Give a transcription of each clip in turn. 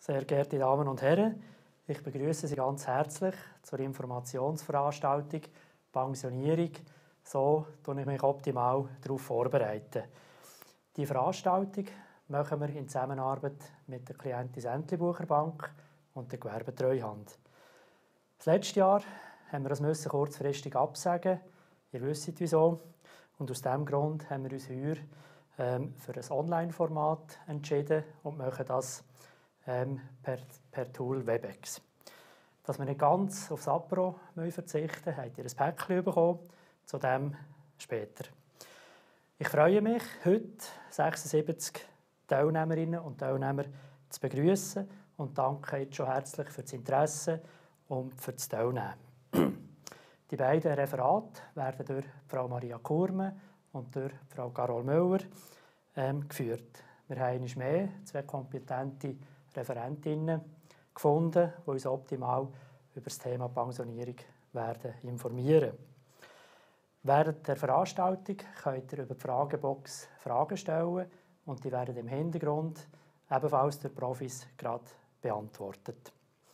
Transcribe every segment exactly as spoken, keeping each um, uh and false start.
Sehr geehrte Damen und Herren, ich begrüße Sie ganz herzlich zur Informationsveranstaltung Pensionierung. So tue ich mich optimal darauf vorbereiten. Die Veranstaltung machen wir in Zusammenarbeit mit der Klientis Entlebucher Bank und der Gewerbetreuhand. Das letzte Jahr haben wir das müssen kurzfristig absagen. Ihr wisst wieso. Und aus diesem Grund haben wir uns heuer ähm, für ein Online-Format entschieden und machen das ähm, per, per Tool Webex. Dass wir nicht ganz aufs Apero verzichten müssen, habt ihr ein Päckchen bekommen, zu dem später. Ich freue mich, heute sechsundsiebzig Teilnehmerinnen und Teilnehmer zu begrüßen und danke jetzt schon herzlich für das Interesse und für das Teilnehmen. Die beiden Referate werden durch Frau Maria Kurme und durch Frau Carol Müller ähm, geführt. Wir haben einmal mehr zwei kompetente Referentinnen gefunden, die uns optimal über das Thema Pensionierung werden informieren. Während der Veranstaltung könnt ihr über die Fragebox Fragen stellen und die werden im Hintergrund ebenfalls durch Profis gerade beantwortet.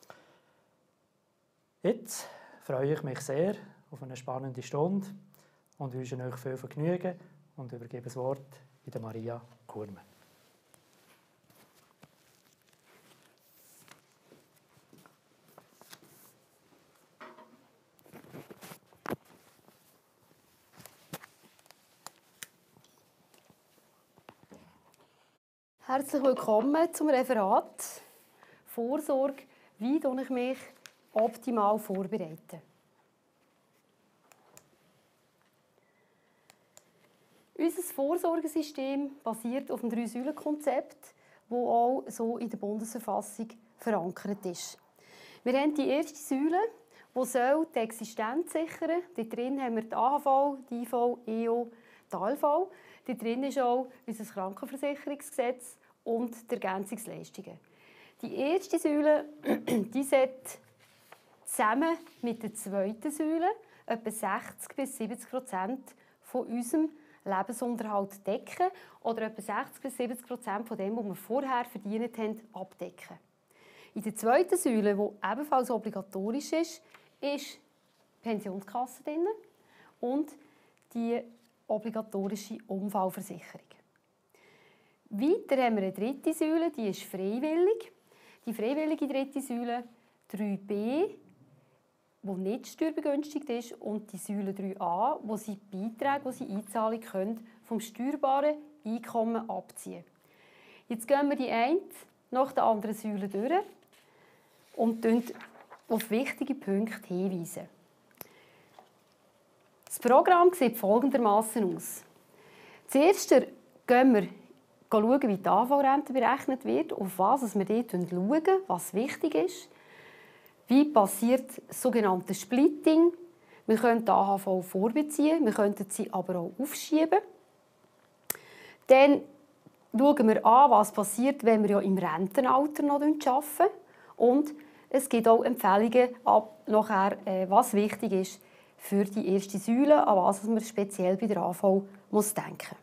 Jetzt freue ich mich sehr auf eine spannende Stunde und wünsche euch viel Vergnügen und übergebe das Wort in Maria Kurme. Herzlich willkommen zum Referat Vorsorge. Wie tue ich mich optimal vorbereiten? Unser Vorsorgesystem basiert auf dem Drei-Säulen-Konzept, das auch so in der Bundesverfassung verankert ist. Wir haben die erste Säule, die soll die Existenz sichern. Dort drin haben wir die A H V, die I V, E O, die A L V. Dort drin ist auch unser Krankenversicherungsgesetz und die Ergänzungsleistungen. Die erste Säule die sollte zusammen mit der zweiten Säule etwa sechzig bis siebzig Prozent von unserem Lebensunterhalt decken oder etwa sechzig bis siebzig Prozent von dem, was wir vorher verdient haben, abdecken. In der zweiten Säule, die ebenfalls obligatorisch ist, ist die Pensionskasse drin und die obligatorische Unfallversicherung. Weiter haben wir eine dritte Säule, die ist freiwillig. Die freiwillige dritte Säule drei b, die nicht steuerbegünstigt ist, und die Säule drei a, wo sie Beiträge, die sie einzahlen können, vom steuerbaren Einkommen abziehen. Jetzt gehen wir die eine nach der anderen Säule durch und weisen auf wichtige Punkte hinweisen. Das Programm sieht folgendermaßen aus. Zuerst gehen wir schauen, wie die A V Rente berechnet wird, auf was wir dort schauen, was wichtig ist. Wie passiert das sogenannte Splitting? Wir können die A H V vorbeziehen, wir könnten sie aber auch aufschieben. Dann schauen wir an, was passiert, wenn wir ja im Rentenalter noch arbeiten. Und es gibt auch Empfehlungen, ab nachher, was wichtig ist für die erste Säule, an was man speziell bei der A V muss denken.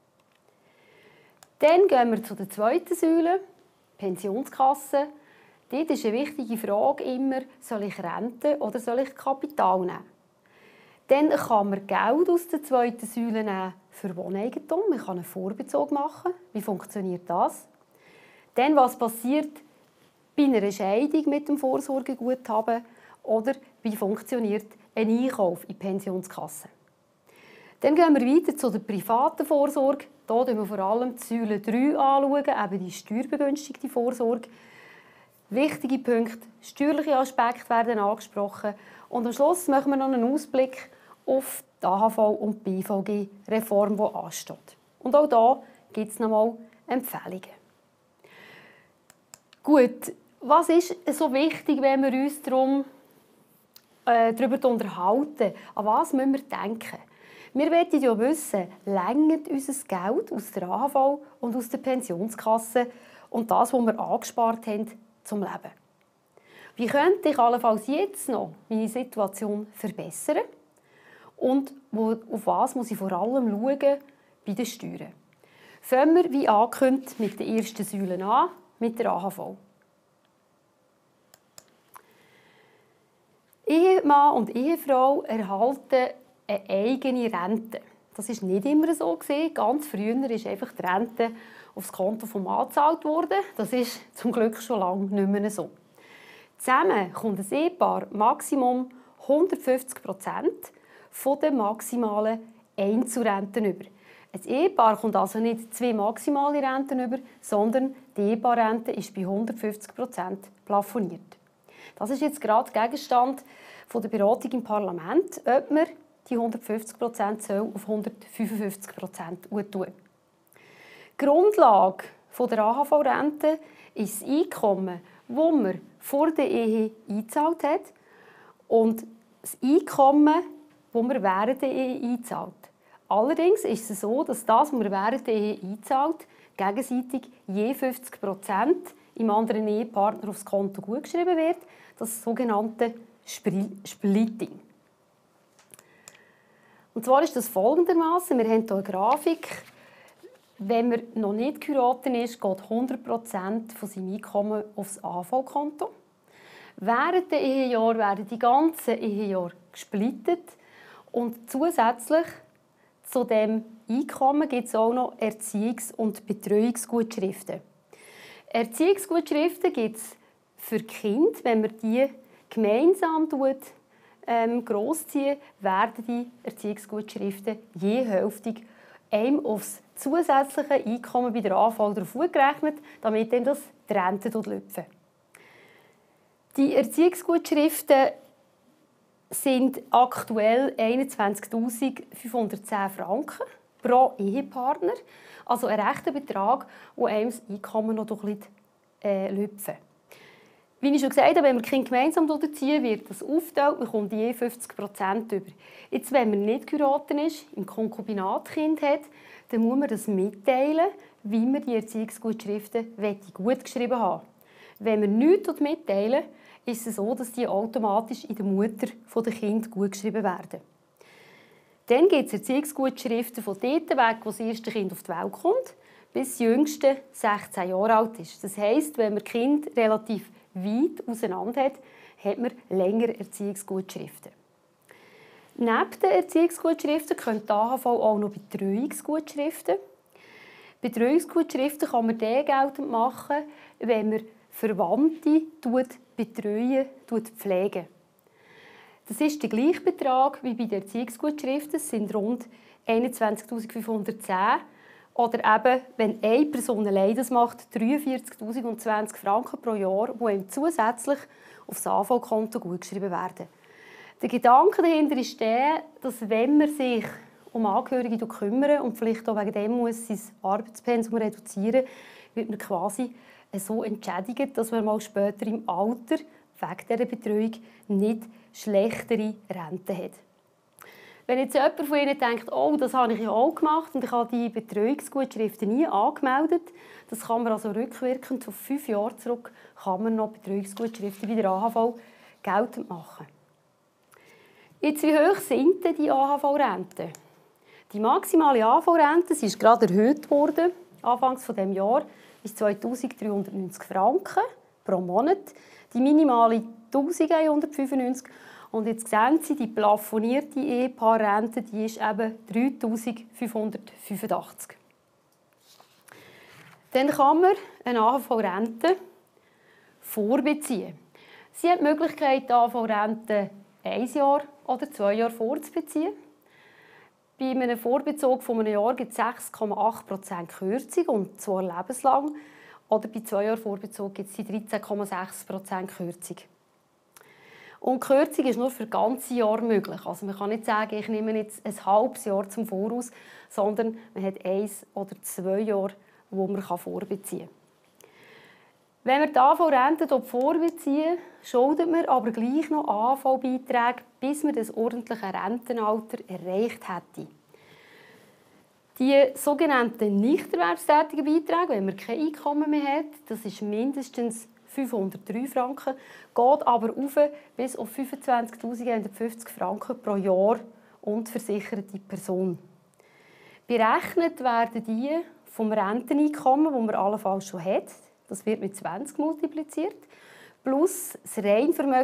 Dann gehen wir zu der zweiten Säule, Pensionskasse. Dort ist eine wichtige Frage immer, soll ich Rente oder soll ich Kapital nehmen? Dann kann man Geld aus der zweiten Säule nehmen für Wohneigentum. Man kann einen Vorbezug machen. Wie funktioniert das? Dann, was passiert bei einer Scheidung mit dem Vorsorgeguthaben oder wie funktioniert ein Einkauf in die Pensionskasse? Dann gehen wir weiter zu der privaten Vorsorge. Hier schauen wir vor allem die Säule drei anschauen, eben die steuerbegünstigte Vorsorge. Wichtige Punkte, steuerliche Aspekte werden angesprochen. Und am Schluss machen wir noch einen Ausblick auf die A H V und die B V G-Reform, die ansteht. Und auch hier gibt es nochmal Empfehlungen. Gut, was ist so wichtig, wenn wir uns darum, äh, darüber unterhalten? An was müssen wir denken? Wir wollen ja wissen, reicht unser Geld aus der A H V und aus der Pensionskasse und das, was wir angespart haben, zum Leben. Wie könnte ich allenfalls jetzt noch meine Situation verbessern? Und wo, auf was muss ich vor allem schauen bei den Steuern? Fangen wir, wie angekündigt, mit der ersten Säule an, mit der A H V. Ehemann und Ehefrau erhalten eine eigene Rente. Das war nicht immer so. Ganz früher ist einfach die Rente aufs Konto des Mannes gezahlt worden. Das ist zum Glück schon lange nicht mehr so. Zusammen kommt ein Ehepaar Maximum hundertfünfzig Prozent der maximalen Einzelrenten über. Ein Ehepaar kommt also nicht zwei maximale Renten über, sondern die Ehepaarrente ist bei hundertfünfzig Prozent plafoniert. Das ist jetzt gerade Gegenstand der Beratung im Parlament, ob man die hundertfünfzig Prozent auf hundertfünfundfünfzig Prozent tun. Die Grundlage der A H V-Rente ist das Einkommen, das man vor der Ehe eingezahlt hat, und das Einkommen, das man während der Ehe einzahlt. Allerdings ist es so, dass das, was man während der Ehe einzahlt, gegenseitig je fünfzig Prozent im anderen Ehepartner aufs Konto gutgeschrieben wird. Das sogenannte Splitting. Und zwar ist das folgendermaßen: Wir haben hier eine Grafik. Wenn man noch nicht geheiratet ist, geht hundert Prozent von seinem Einkommen aufs A H V-Konto. Während der Ehejahr werden die ganzen Ehejahre gesplittet. Und zusätzlich zu diesem Einkommen gibt es auch noch Erziehungs- und Betreuungsgutschriften. Erziehungsgutschriften gibt es für die Kinder. Wenn man die gemeinsam ähm, grosszieht, werden die Erziehungsgutschriften je hälftig einem aufs zusätzliche Einkommen bei der A H V drauf gerechnet, damit dann das die Rente lüpfen. Die Erziehungsgutschriften sind aktuell einundzwanzigtausendfünfhundertzehn Franken pro Ehepartner. Also ein rechter Betrag, der einem das Einkommen noch ein bisschen äh, lüpfen. Wie ich schon gesagt habe, wenn man die Kinder gemeinsam erziehen, wird das aufgeteilt, man kommt je fünfzig Prozent über. Jetzt, wenn man nicht geheiratet ist, im Konkubinatkind hat, dann muss man das mitteilen, wie man die Erziehungsgutschriften gut geschrieben haben. Wenn man nichts mitteilen, ist es so, dass die automatisch in der Mutter der Kinder gut geschrieben werden. Dann gibt es Erziehungsgutschriften von dort weg, wo das erste Kind auf die Welt kommt, bis das jüngste sechzehn Jahre alt ist. Das heisst, wenn man Kind relativ weit auseinander hat, hat man länger Erziehungsgutschriften. Neben den Erziehungsgutschriften können die A H V auch noch Betreuungsgutschriften. Betreuungsgutschriften kann man dann geltend machen, wenn man Verwandte betreuen, pflegen. Das ist der gleiche Betrag wie bei den Erziehungsgutschriften. Es sind rund einundzwanzigtausendfünfhundertzehn. Oder eben, wenn eine Person allein das macht, dreiundvierzigtausendzwanzig Franken pro Jahr, die ihm zusätzlich aufs A H V-Konto gutgeschrieben werden. Der Gedanke dahinter ist der, dass wenn man sich um Angehörige kümmert und vielleicht auch wegen dem muss sein Arbeitspensum reduzieren, wird man quasi so entschädigt, dass man mal später im Alter wegen dieser Betreuung nicht schlechtere Rente hat. Wenn jetzt jemand von Ihnen denkt, oh, das habe ich ja auch gemacht und ich habe die Betreuungsgutschriften nie angemeldet, das kann man also rückwirkend auf fünf Jahre zurück kann man noch Betreuungsgutschriften bei der A H V geltend machen. Jetzt, wie hoch sind denn die A H V-Renten? Die maximale A H V-Rente ist gerade erhöht worden, anfangs dieses Jahres, ist zweitausenddreihundertneunzig Franken pro Monat. Die minimale eintausendeinhundertfünfundneunzig. Und jetzt sehen Sie, die plafonierte Ehepaarrente, die ist eben dreitausendfünfhundertfünfundachtzig. Dann kann man eine A H V-Rente vorbeziehen. Sie haben die Möglichkeit, die A H V-Rente ein Jahr oder zwei Jahre vorzubeziehen. Bei einem Vorbezug von einem Jahr gibt es sechs Komma acht Prozent Kürzung, und zwar lebenslang. Oder bei zwei Jahren Vorbezug gibt es die dreizehn Komma sechs Prozent Kürzung. Und die Kürzung ist nur für ganze Jahr möglich. Also man kann nicht sagen, ich nehme jetzt ein halbes Jahr zum Voraus, sondern man hat eins oder zwei Jahre, wo man vorbeziehen kann. Wenn wir die A H V-Rente vorbeziehen, schuldet man aber gleich noch A H V-Beiträge, bis man das ordentliche Rentenalter erreicht hätte. Die sogenannten nicht erwerbstätigen Beiträge, wenn man kein Einkommen mehr hat, das ist mindestens fünfhundertdrei Franken, geht aber auf bis auf fünfundzwanzigtausendeinhundertfünfzig Franken pro Jahr und versicherte Person. Berechnet werden die vom Renteneinkommen, das man allenfalls schon hat. Das wird mit zwanzig multipliziert. Plus das Reinvermögen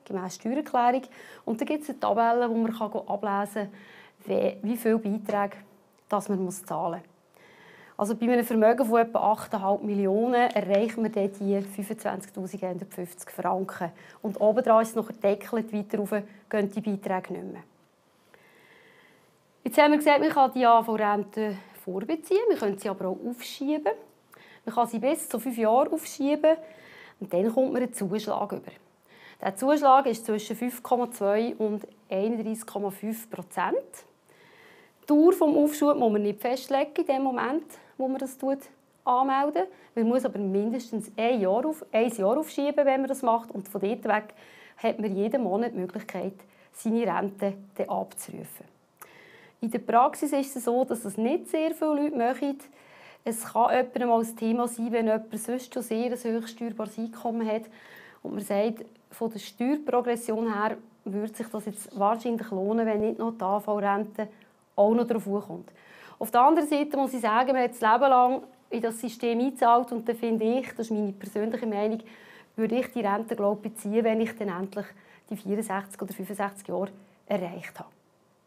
gemäss Steuererklärung. Und dann gibt es eine Tabelle, wo man ablesen kann, wie viele Beiträge das man zahlen muss. Also bei einem Vermögen von etwa acht Komma fünf Millionen erreicht man dann die fünfundzwanzigtausend hundertfünfzig Franken. Und obendrauf ist es noch gedeckelt, weiter rauf gehen die Beiträge nicht mehr. Jetzt haben wir gesagt, man kann die A V-Rente vorbeziehen, man kann sie aber auch aufschieben. Man kann sie bis zu fünf Jahre aufschieben und dann kommt man einen Zuschlag über. Der Zuschlag ist zwischen fünf Komma zwei und einunddreissig Komma fünf Prozent. Die Dauer des Aufschubs muss man nicht festlegen in dem Moment, wo man das anmeldet. Man muss aber mindestens ein Jahr, auf, ein Jahr aufschieben, wenn man das macht. Und von dort weg hat man jeden Monat die Möglichkeit, seine Rente abzurufen. In der Praxis ist es so, dass das nicht sehr viele Leute machen. Es kann jemandem mal ein Thema sein, wenn jemand sonst schon sehr ein höchst steuerbares Einkommen hat. Und man sagt, von der Steuerprogression her würde sich das jetzt wahrscheinlich lohnen, wenn nicht noch die A V-Rente auch noch drauf kommt. Auf der anderen Seite muss ich sagen, man hat das Leben lang in das System eingezahlt und dann finde ich, das ist meine persönliche Meinung, würde ich die Rente glaube ich, beziehen, wenn ich dann endlich die vierundsechzig oder fünfundsechzig Jahre erreicht habe.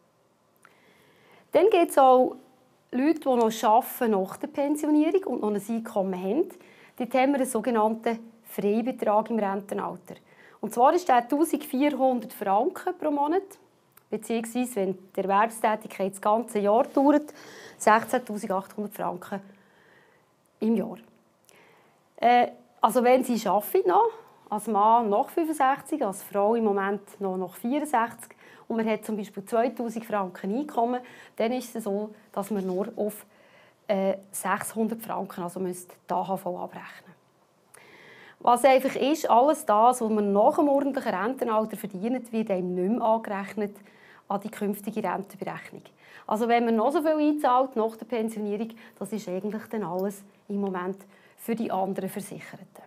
Dann gibt es auch Leute, die noch arbeiten nach der Pensionierung und noch ein Einkommen haben. Dort haben wir einen sogenannten Freibetrag im Rentenalter. Und zwar ist der eintausendvierhundert Franken pro Monat, beziehungsweise, wenn die Erwerbstätigkeit das ganze Jahr dauert, sechzehntausendachthundert Franken im Jahr. Äh, also wenn Sie arbeiten noch, als Mann nach fünfundsechzig, als Frau im Moment noch nach vierundsechzig und man hat zum Beispiel zweitausend Franken Einkommen, dann ist es so, dass man nur auf äh, sechshundert Franken, also müsst die A H V abrechnen. Was einfach ist, alles das, was man nach dem ordentlichen Rentenalter verdient, wird einem nicht mehr angerechnet an die künftige Rentenberechnung. Also wenn man noch so viel einzahlt nach der Pensionierung, das ist eigentlich dann alles im Moment für die anderen Versicherten.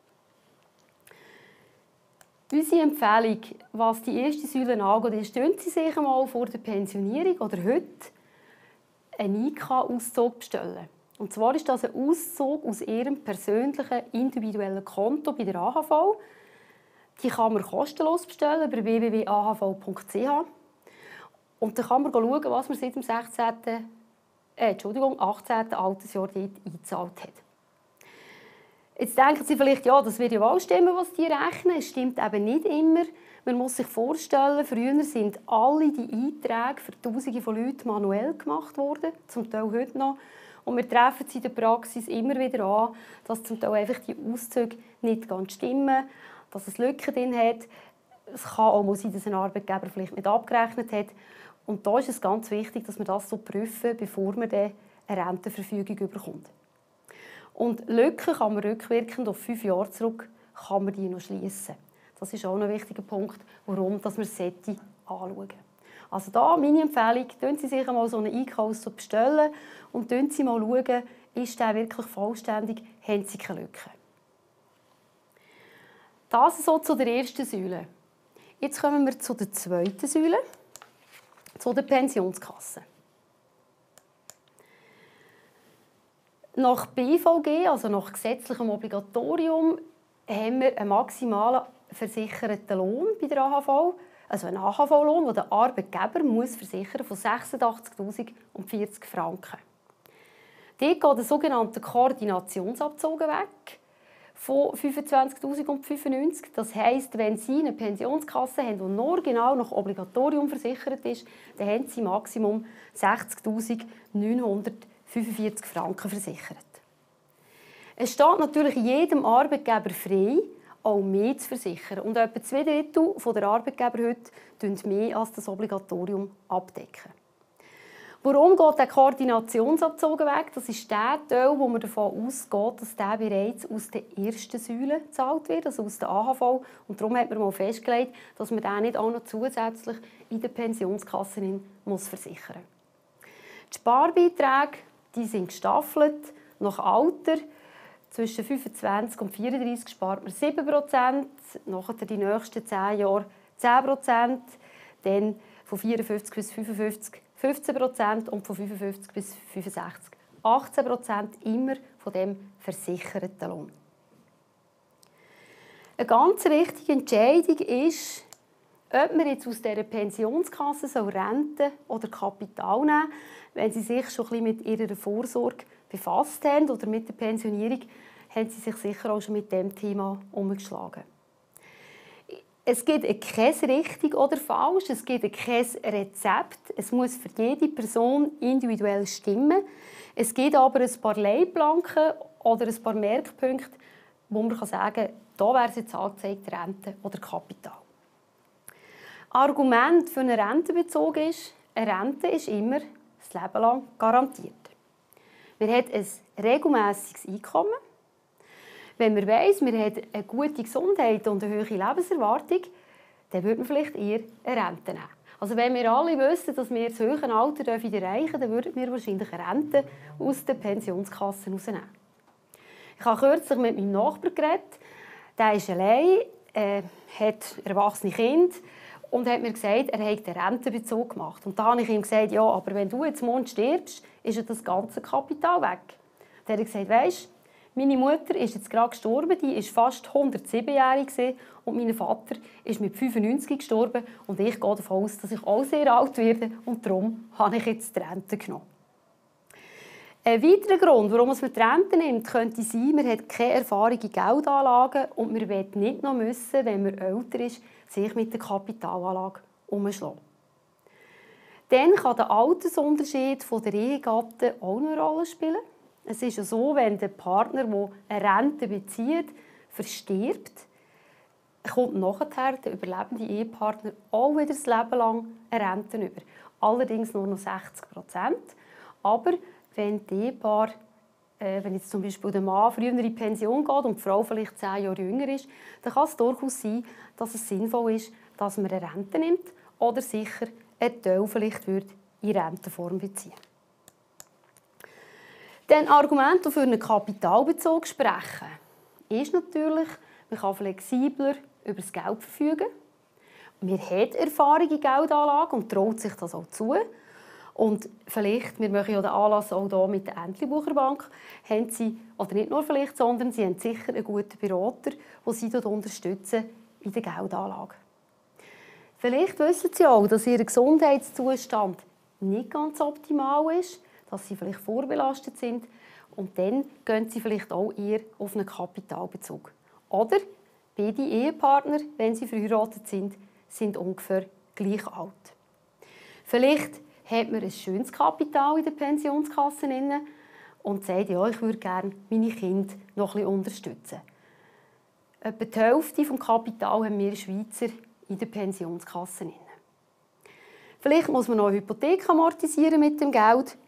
Unsere Empfehlung, was die erste Säule angeht, ist, stellen Sie sich einmal vor der Pensionierung oder heute einen I K-Auszug bestellen. Und zwar ist das ein Auszug aus Ihrem persönlichen individuellen Konto bei der A H V. Die kann man kostenlos bestellen über w w w punkt a h v punkt c h. Und dann kann man schauen, was man seit dem sechzehnten Äh, Entschuldigung, achtzehnten Altersjahr dort eingezahlt hat. Jetzt denken Sie vielleicht, ja, das wird ja wohl stimmen, was die rechnen. Es stimmt eben nicht immer. Man muss sich vorstellen, früher sind alle die Einträge für Tausende von Leuten manuell gemacht worden, zum Teil heute noch. Und wir treffen es in der Praxis immer wieder an, dass zum Teil einfach die Auszüge nicht ganz stimmen, dass es Lücken drin hat. Es kann auch sein, dass ein Arbeitgeber vielleicht nicht abgerechnet hat. Und da ist es ganz wichtig, dass man das so prüfen, bevor man dann eine Rentenverfügung bekommt. Und Lücken kann man rückwirkend auf fünf Jahre zurück kann man die noch schliessen. Das ist auch ein wichtiger Punkt, warum dass man es anschauen sollte. Also da meine Empfehlung, bestellen Sie sich einmal so einen I K-Auszug bestellen und schauen Sie mal, schauen, ist der wirklich vollständig, haben Sie keine Lücken. Das so zu der ersten Säule. Jetzt kommen wir zu der zweiten Säule, zu der Pensionskasse. Nach B V G, also nach gesetzlichem Obligatorium, haben wir einen maximalen versicherten Lohn bei der A H V, also einen A H V-Lohn, den der Arbeitgeber muss versichern von sechsundachtzigtausendvierzig Franken. Dort geht der sogenannte Koordinationsabzug weg von fünfundzwanzigtausendfünfundneunzig. Das heisst, wenn Sie eine Pensionskasse haben, die nur genau nach Obligatorium versichert ist, dann haben Sie Maximum sechzigtausendneunhundertfünfundvierzig Franken versichert. Es steht natürlich jedem Arbeitgeber frei, auch mehr zu versichern. Und etwa zwei Drittel der Arbeitgeber heute decken mehr als das Obligatorium abdecken. Warum geht der Koordinationsabzug weg? Das ist der Teil, wo man davon ausgeht, dass der bereits aus der ersten Säule gezahlt wird, also aus der A H V. Und darum hat man mal festgelegt, dass man den nicht auch noch zusätzlich in der Pensionskasse muss versichern muss. Die Sparbeiträge die sind gestaffelt nach Alter. Zwischen fünfundzwanzig und vierunddreissig spart man sieben Prozent, nachher die nächsten zehn Jahre zehn Prozent, dann von vierundfünfzig bis fünfundfünfzig fünfzehn Prozent und von fünfundfünfzig bis fünfundsechzig achtzehn Prozent, immer von dem versicherten Lohn. Eine ganz richtige Entscheidung ist, ob man jetzt aus dieser Pensionskasse soll Rente oder Kapital nehmen soll, wenn Sie sich schon ein bisschen mit Ihrer Vorsorge befasst haben oder mit der Pensionierung, haben Sie sich sicher auch schon mit diesem Thema umgeschlagen. Es gibt kein richtig oder falsch, es gibt kein Rezept. Es muss für jede Person individuell stimmen. Es gibt aber ein paar Leitplanken oder ein paar Merkpunkte, wo man sagen kann, da wäre es jetzt angezeigt, Rente oder Kapital. Argument für einen Rentenbezug ist, eine Rente ist immer das Leben lang garantiert. Man hat ein regelmässiges Einkommen. Wenn man weiss, man hat eine gute Gesundheit und eine hohe Lebenserwartung, dann würde man vielleicht eher eine Rente nehmen. Also wenn wir alle wüssten, dass wir das hohe Alter erreichen dürfen, dann würden wir wahrscheinlich eine Rente aus den Pensionskassen herausnehmen. Ich habe kürzlich mit meinem Nachbarn geredet. Der ist allein, äh, hat erwachsene Kinder und hat mir gesagt, er habe einen Rentenbezug gemacht. Und da habe ich ihm gesagt, ja, aber wenn du jetzt morgen stirbst, ist ja das ganze Kapital weg. Dann hat er gesagt, weisst, meine Mutter ist jetzt gerade gestorben, die war fast hundertsiebenjährig und mein Vater ist mit fünfundneunzig gestorben und ich gehe davon aus, dass ich auch sehr alt werde und darum habe ich jetzt die Rente genommen. Ein weiterer Grund, warum man die Rente nimmt, könnte sein, man hat keine Erfahrung in Geldanlagen und man will nicht noch müssen, wenn man älter ist, sich mit der Kapitalanlage umschlagen. Dann kann der Altersunterschied der Ehegatten auch eine Rolle spielen. Es ist ja so, wenn der Partner, der eine Rente bezieht, verstirbt, kommt nachher der überlebende Ehepartner auch wieder das Leben lang eine Rente über. Allerdings nur noch sechzig Prozent. Aber wenn die Ehepaar, äh, wenn jetzt zum Beispiel der Mann früher in die Pension geht und die Frau vielleicht zehn Jahre jünger ist, dann kann es durchaus sein, dass es sinnvoll ist, dass man eine Rente nimmt oder sicher einen Teil vielleicht in Rentenform beziehen. Dann Argumente für einen Kapitalbezug sprechen, ist natürlich, man kann flexibler über das Geld verfügen. Man hat Erfahrung in Geldanlagen und traut sich das auch zu. Und vielleicht, wir machen ja den Anlass auch hier mit der Entlebucher Bank, haben Sie, oder nicht nur vielleicht, sondern Sie haben sicher einen guten Berater, der Sie dort unterstützen in der Geldanlage. Vielleicht wissen Sie auch, dass Ihr Gesundheitszustand nicht ganz optimal ist, dass Sie vielleicht vorbelastet sind und dann gehen Sie vielleicht auch eher auf einen Kapitalbezug. Oder beide Ehepartner, wenn sie verheiratet sind, sind ungefähr gleich alt. Vielleicht hat man ein schönes Kapital in der Pensionskasse und sagt, ja, ich würde gerne meine Kinder noch ein bisschen unterstützen. Etwa die Hälfte des Kapitals haben wir Schweizer in der Pensionskasse. Vielleicht muss man noch eine Hypothek amortisieren mit dem Geld.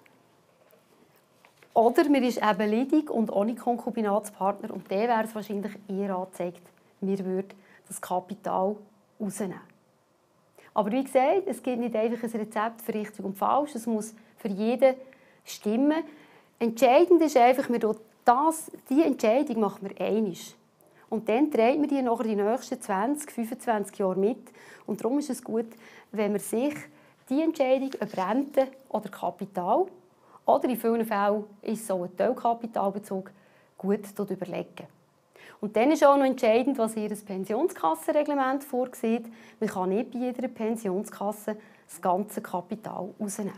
Oder man ist eben ledig und ohne Konkubinatspartner und der wäre es wahrscheinlich eher angezeigt, wir würden das Kapital rausnehmen. Aber wie gesagt, es gibt nicht einfach ein Rezept für richtig und falsch, es muss für jeden stimmen. Entscheidend ist einfach, wir das, diese Entscheidung machen wir einmal. Und dann trägt man die nachher die nächsten zwanzig, fünfundzwanzig Jahre mit. Und darum ist es gut, wenn man sich die Entscheidung ob Rente oder Kapital oder in vielen Fällen ist so ein Teilkapitalbezug gut überlegen. Und dann ist auch noch entscheidend, was Ihr Pensionskassenreglement vorsieht. Man kann nicht bei jeder Pensionskasse das ganze Kapital rausnehmen.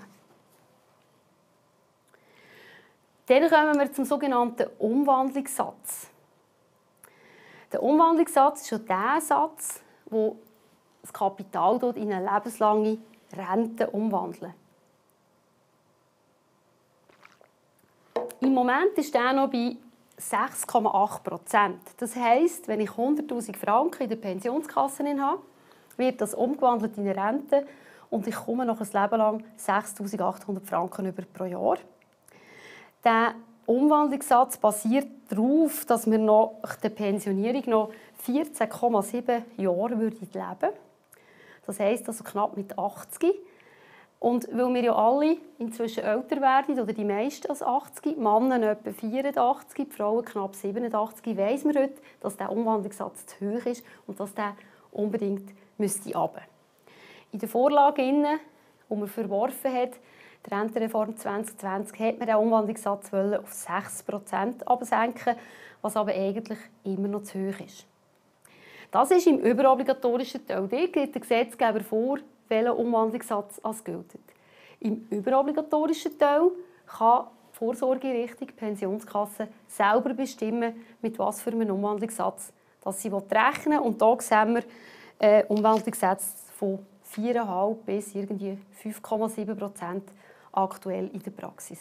Dann kommen wir zum sogenannten Umwandlungssatz. Der Umwandlungssatz ist schon der Satz, der das Kapital dort in eine lebenslange Rente umwandelt. Im Moment ist der noch bei sechs Komma acht Prozent. Das heisst, wenn ich hunderttausend Franken in der Pensionskasse habe, wird das umgewandelt in eine Rente und ich komme noch ein Leben lang sechstausendachthundert Franken über pro Jahr. Der Umwandlungssatz basiert darauf, dass wir nach der Pensionierung noch vierzehn Komma sieben Jahre leben würden. Das heisst also knapp mit achtzig. Und weil wir ja alle inzwischen älter werden, oder die meisten als achtzig, Männer etwa vierundachtzig, die Frauen knapp siebenundachtzig, weiss man heute, dass der Umwandlungssatz zu hoch ist und dass der unbedingt müsste runter. In der Vorlage, die man verworfen hat, die Rentenreform zwanzig zwanzig, hat man den Umwandlungssatz auf sechs Prozent senken, was aber eigentlich immer noch zu hoch ist. Das ist im überobligatorischen Teil. Dort gibt der Gesetzgeber vor, welcher Umwandlungssatz als gilt. Im überobligatorischen Teil kann die Vorsorgeeinrichtung, die Pensionskasse, selber bestimmen, mit was für einem Umwandlungssatz dass sie rechnen will. Und hier sehen wir äh, Umwandlungssätze von vier Komma fünf bis irgendwie fünf Komma sieben Prozent aktuell in der Praxis.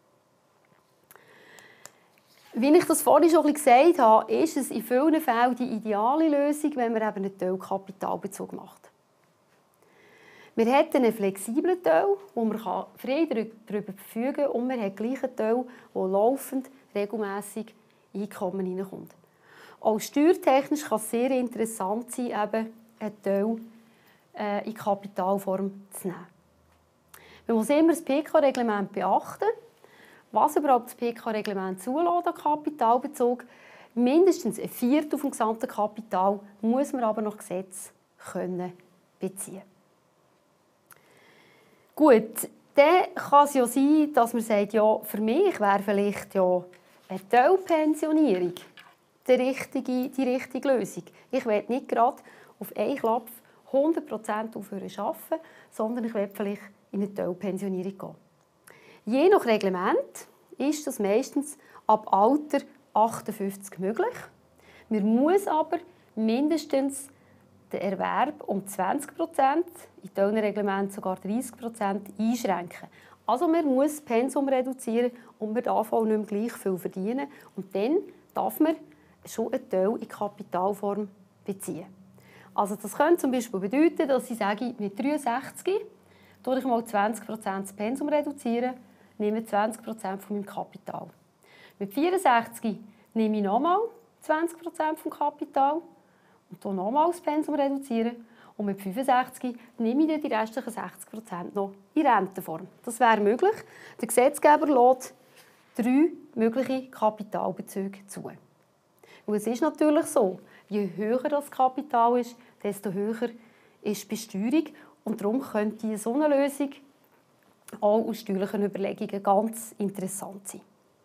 Wie ich das vorhin schon ein bisschen gesagt habe, ist es in vielen Fällen die ideale Lösung, wenn man eben einen Teil Kapitalbezug macht. Wir haben einen flexiblen Teil, wo man frei darüber verfügen kann, und wir haben gleich einen Teil, wo laufend regelmässig Einkommen hineinkommt. Auch steuertechnisch kann es sehr interessant sein, eben einen Teil äh, in Kapitalform zu nehmen. Man muss immer das P K-Reglement beachten, was überhaupt das P K-Reglement zulässt an Kapitalbezug. Mindestens ein Viertel vom gesamten Kapital muss man aber nach Gesetz können beziehen. Gut, dann kann es ja sein, dass man sagt, ja, für mich wäre vielleicht ja eine Teilpensionierung die richtige, die richtige Lösung. Ich will nicht gerade auf einen Klapp hundert Prozent aufhören zu arbeiten, sondern ich will vielleicht in eine Teilpensionierung gehen. Je nach Reglement ist das meistens ab Alter achtundfünfzig möglich. Man muss aber mindestens den Erwerb um zwanzig Prozent, in diesen Reglementen sogar dreißig Prozent einschränken. Also man muss das Pensum reduzieren und man darf auch nicht mehr gleich viel verdienen. Und dann darf man schon einen Teil in Kapitalform beziehen. Also das könnte zum Beispiel bedeuten, dass ich sage, mit dreiundsechzig tue ich mal zwanzig Prozent das Pensum reduzieren, nehme zwanzig Prozent von meinem Kapital. Mit vierundsechzig nehme ich nochmal zwanzig Prozent vom Kapital und tue nochmal das Pensum reduzieren. Und mit fünfundsechzig nehme ich dann die restlichen sechzig Prozent noch in Rentenform. Das wäre möglich. Der Gesetzgeber lässt drei mögliche Kapitalbezüge zu. Und es ist natürlich so, je höher das Kapital ist, desto höher ist die Besteuerung. Und darum könnte so eine Lösung auch aus steuerlichen Überlegungen ganz interessant sein.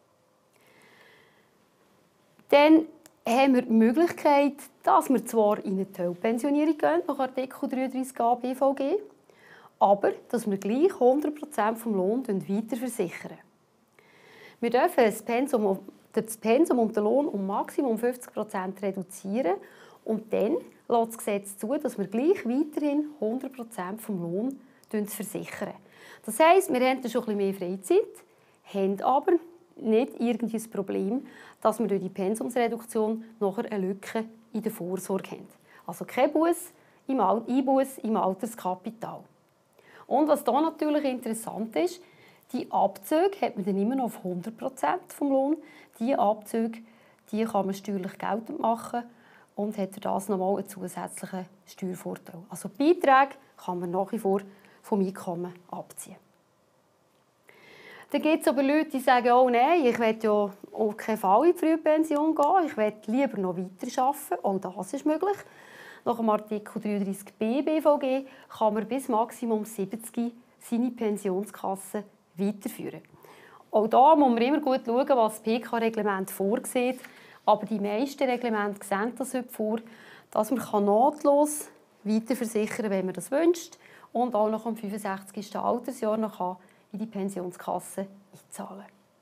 Dann haben wir die Möglichkeit, dass wir zwar in eine Teilpensionierung gehen, nach Artikel dreiunddreissig a B V G, aber dass wir gleich hundert Prozent vom Lohn weiterversichern. Wir dürfen das Pensum, das Pensum und den Lohn um maximal fünfzig Prozent reduzieren und dann lässt das Gesetz zu, dass wir gleich weiterhin hundert Prozent vom Lohn versichern. Das heisst, wir haben dann schon ein bisschen mehr Freizeit, haben aber nicht irgendwie das Problem, dass wir durch die Pensumsreduktion nachher eine Lücke in der Vorsorge haben. Also kein Buss im Einbuss im Alterskapital. Und was da natürlich interessant ist, die Abzüge hat man dann immer noch auf hundert Prozent vom Lohn. Diese Abzüge die kann man steuerlich geltend machen und hat für das nochmal einen zusätzlichen Steuervorteil. Also die Beiträge kann man nach wie vor vom Einkommen abziehen. Dann gibt es aber Leute, die sagen, oh nein, ich will ja auf keinen Fall in die Frühpension gehen, ich will lieber noch weiter arbeiten. Auch das ist möglich. Nach dem Artikel dreiunddreissig b B V G kann man bis Maximum siebzig seine Pensionskasse weiterführen. Auch da muss man immer gut schauen, was das P K-Reglement vorsieht. Aber die meisten Reglemente sehen das heute vor, dass man nahtlos weiterversichern kann, wenn man das wünscht. Und auch nach dem fünfundsechzigsten Altersjahr noch kann in die Pensionskasse einzahlen.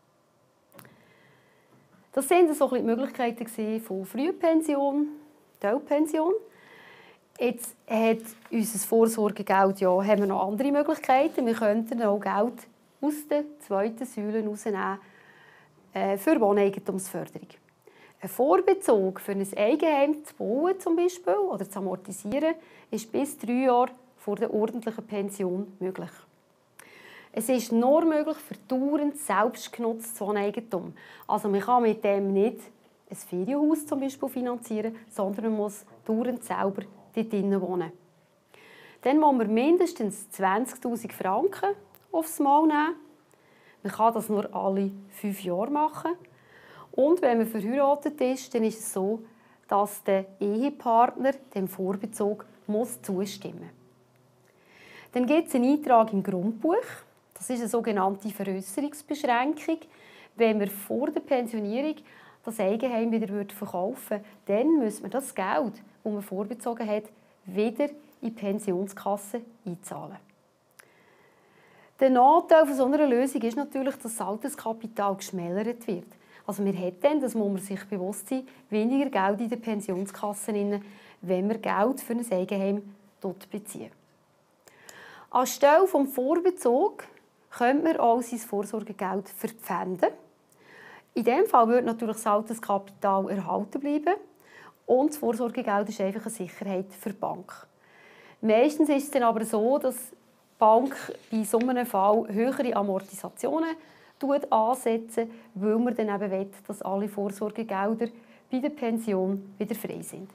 Das sind so die Möglichkeiten von Frühpension, Teilpension. Jetzt hat unser Vorsorgegeld ja, haben wir noch andere Möglichkeiten. Wir könnten auch Geld aus der zweiten Säule herausnehmen äh, für Wohneigentumsförderung. Ein Vorbezug für ein Eigenheim zu bauen zum Beispiel, oder zu amortisieren ist bis drei Jahre vor der ordentlichen Pension möglich. Es ist nur möglich für dauernd selbstgenutztes Wohneigentum. Also man kann mit dem nicht ein Ferienhaus zum Beispiel finanzieren, sondern man muss dauernd selber dort drinnen wohnen. Dann muss man mindestens zwanzigtausend Franken aufs Mal nehmen. Man kann das nur alle fünf Jahre machen. Und wenn man verheiratet ist, dann ist es so, dass der Ehepartner dem Vorbezug muss zustimmen muss. Dann gibt es einen Eintrag im Grundbuch. Das ist eine sogenannte Veräusserungsbeschränkung. Wenn man vor der Pensionierung das Eigenheim wieder verkaufen würde, dann müsste man das Geld, das man vorbezogen hat, wieder in die Pensionskasse einzahlen. Der Nachteil von so einer Lösung ist natürlich, dass das Alterskapital geschmälert wird. Also man hat dann, das muss man sich bewusst sein, weniger Geld in den Pensionskassen, wenn man Geld für ein Eigenheim bezieht. Anstelle des Vorbezug könnte man auch sein Vorsorgegeld verpfänden. In diesem Fall würde natürlich das Alterskapital erhalten bleiben und das Vorsorgegeld ist einfach eine Sicherheit für die Bank. Meistens ist es dann aber so, dass die Bank bei so einem Fall höhere Amortisationen ansetzt, weil man dann eben will, dass alle Vorsorgegelder bei der Pension wieder frei sind.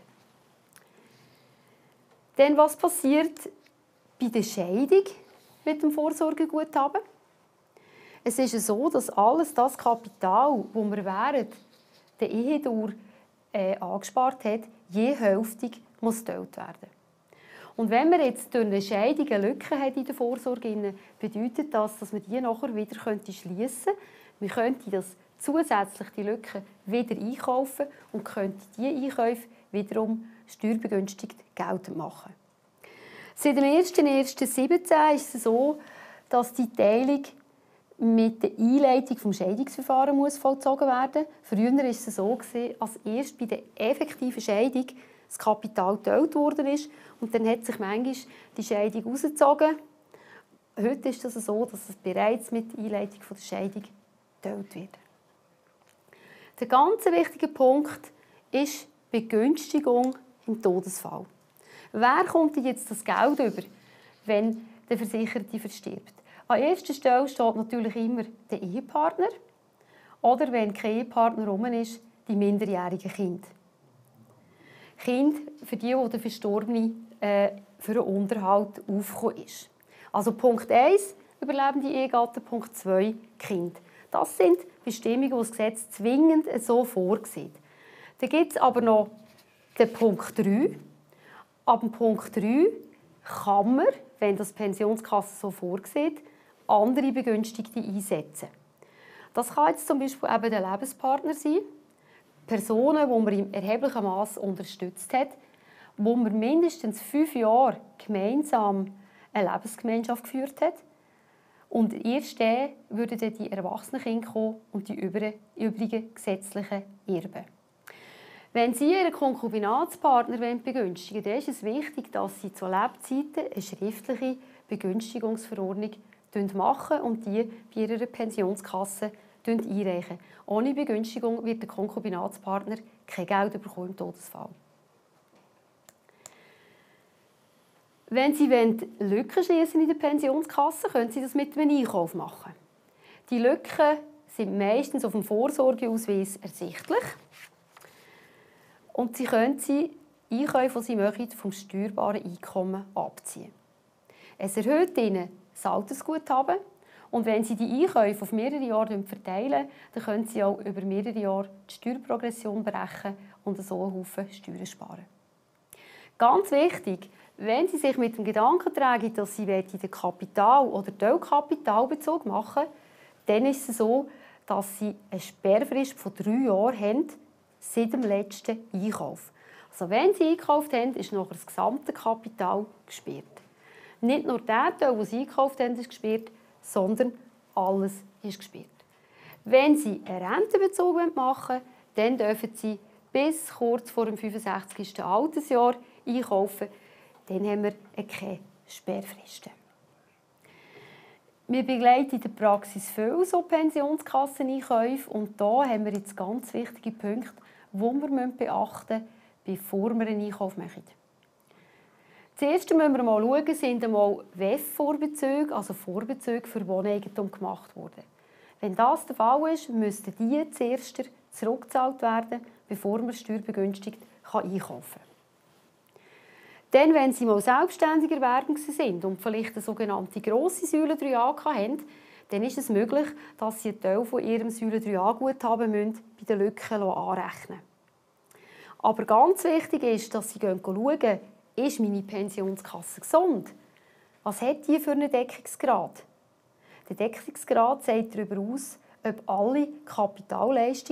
Dann, was passiert bei der Scheidung mit dem Vorsorgeguthaben? Es ist so, dass alles das Kapital, das man während der Ehedauer äh, angespart hat, je hälftig muss geteilt werden. Und wenn man jetzt durch eine Scheidung eine Lücke hat in der Vorsorge, bedeutet das, dass man die nachher wieder schliessen könnte. Man könnte das zusätzlich die Lücke wieder einkaufen und könnte diese Einkäufe wiederum steuerbegünstigt geltend machen. Seit dem ersten ersten siebzehn ist es so, dass die Teilung mit der Einleitung des Scheidungsverfahrens muss vollzogen werden muss. Früher war es so, dass erst bei der effektiven Scheidung das Kapital geteilt worden ist und dann hat sich manchmal die Scheidung herausgezogen. Heute ist es so, dass es bereits mit der Einleitung der Scheidung geteilt wird. Der ganz wichtige Punkt ist die Begünstigung im Todesfall. Wer kommt jetzt das Geld über, wenn der Versicherte verstirbt? An erster Stelle steht natürlich immer der Ehepartner oder, wenn kein Ehepartner herum ist, die minderjährigen Kinder. Kinder, für die, die der Verstorbene äh, für den Unterhalt aufgekommen ist. Also Punkt eins, überlebende Ehegatten, Punkt zwei, Kind. Das sind Bestimmungen, die das Gesetz zwingend so vorsieht. Dann gibt es aber noch den Punkt drei. Ab dem Punkt drei kann man, wenn das Pensionskasse so vorsieht, andere Begünstigte einsetzen. Das kann jetzt zum Beispiel eben der Lebenspartner sein, Personen, die man in erheblichem Maß unterstützt hat, wo man mindestens fünf Jahre gemeinsam eine Lebensgemeinschaft geführt hat. Und erst dann würden dann die erwachsenen Kinder kommen und die übrigen gesetzlichen Erben. Wenn Sie Ihren Konkubinatspartner begünstigen wollen, dann ist es wichtig, dass Sie zu Lebzeiten eine schriftliche Begünstigungsverordnung machen und die bei Ihrer Pensionskasse einreichen. Ohne Begünstigung wird der Konkubinatspartner kein Geld bekommen im Todesfall. Wenn Sie Lücken schließen in der Pensionskasse, können Sie das mit einem Einkauf machen. Die Lücken sind meistens auf dem Vorsorgeausweis ersichtlich. Und Sie können sie Einkäufe, die Sie möchten, vom steuerbaren Einkommen abziehen. Es erhöht Ihnen das Altersguthaben. Und wenn Sie die Einkäufe auf mehrere Jahre verteilen, dann können Sie auch über mehrere Jahre die Steuerprogression berechnen und so einen Haufen Steuern sparen. Ganz wichtig, wenn Sie sich mit dem Gedanken tragen, dass Sie den Kapital- oder Teilkapitalbezug machen wollen, dann ist es so, dass Sie eine Sperrfrist von drei Jahren haben, seit dem letzten Einkauf. Also wenn Sie eingekauft haben, ist noch das gesamte Kapital gesperrt. Nicht nur der Teil, den Sie eingekauft haben, ist gesperrt, sondern alles ist gesperrt. Wenn Sie einen Rentenbezug machen wollen, dann dürfen Sie bis kurz vor dem fünfundsechzigsten Altersjahr einkaufen. Dann haben wir keine Sperrfristen. Wir begleiten in der Praxis viele so Pensionskasseneinkäufe und da haben wir jetzt ganz wichtige Punkte, die wir beachten müssen, bevor wir einen Einkauf machen. Zuerst müssen wir mal schauen, sind einmal W E F-Vorbezüge, also Vorbezüge für Wohneigentum gemacht worden. Wenn das der Fall ist, müssten die zuerst zurückgezahlt werden, bevor man steuerbegünstigt einkaufen kann. Dann, wenn Sie mal selbstständig erwerben sind und vielleicht eine sogenannte grosse Säule drei a hatten, dann ist es möglich, dass Sie einen Teil von Ihrem Säule drei a-Guthaben bei den Lücken anrechnen müssen. Aber ganz wichtig ist, dass Sie schauen, ist meine Pensionskasse gesund? Was hat die für einen Deckungsgrad? Der Deckungsgrad sagt darüber aus, ob alle Kapitalleistungen,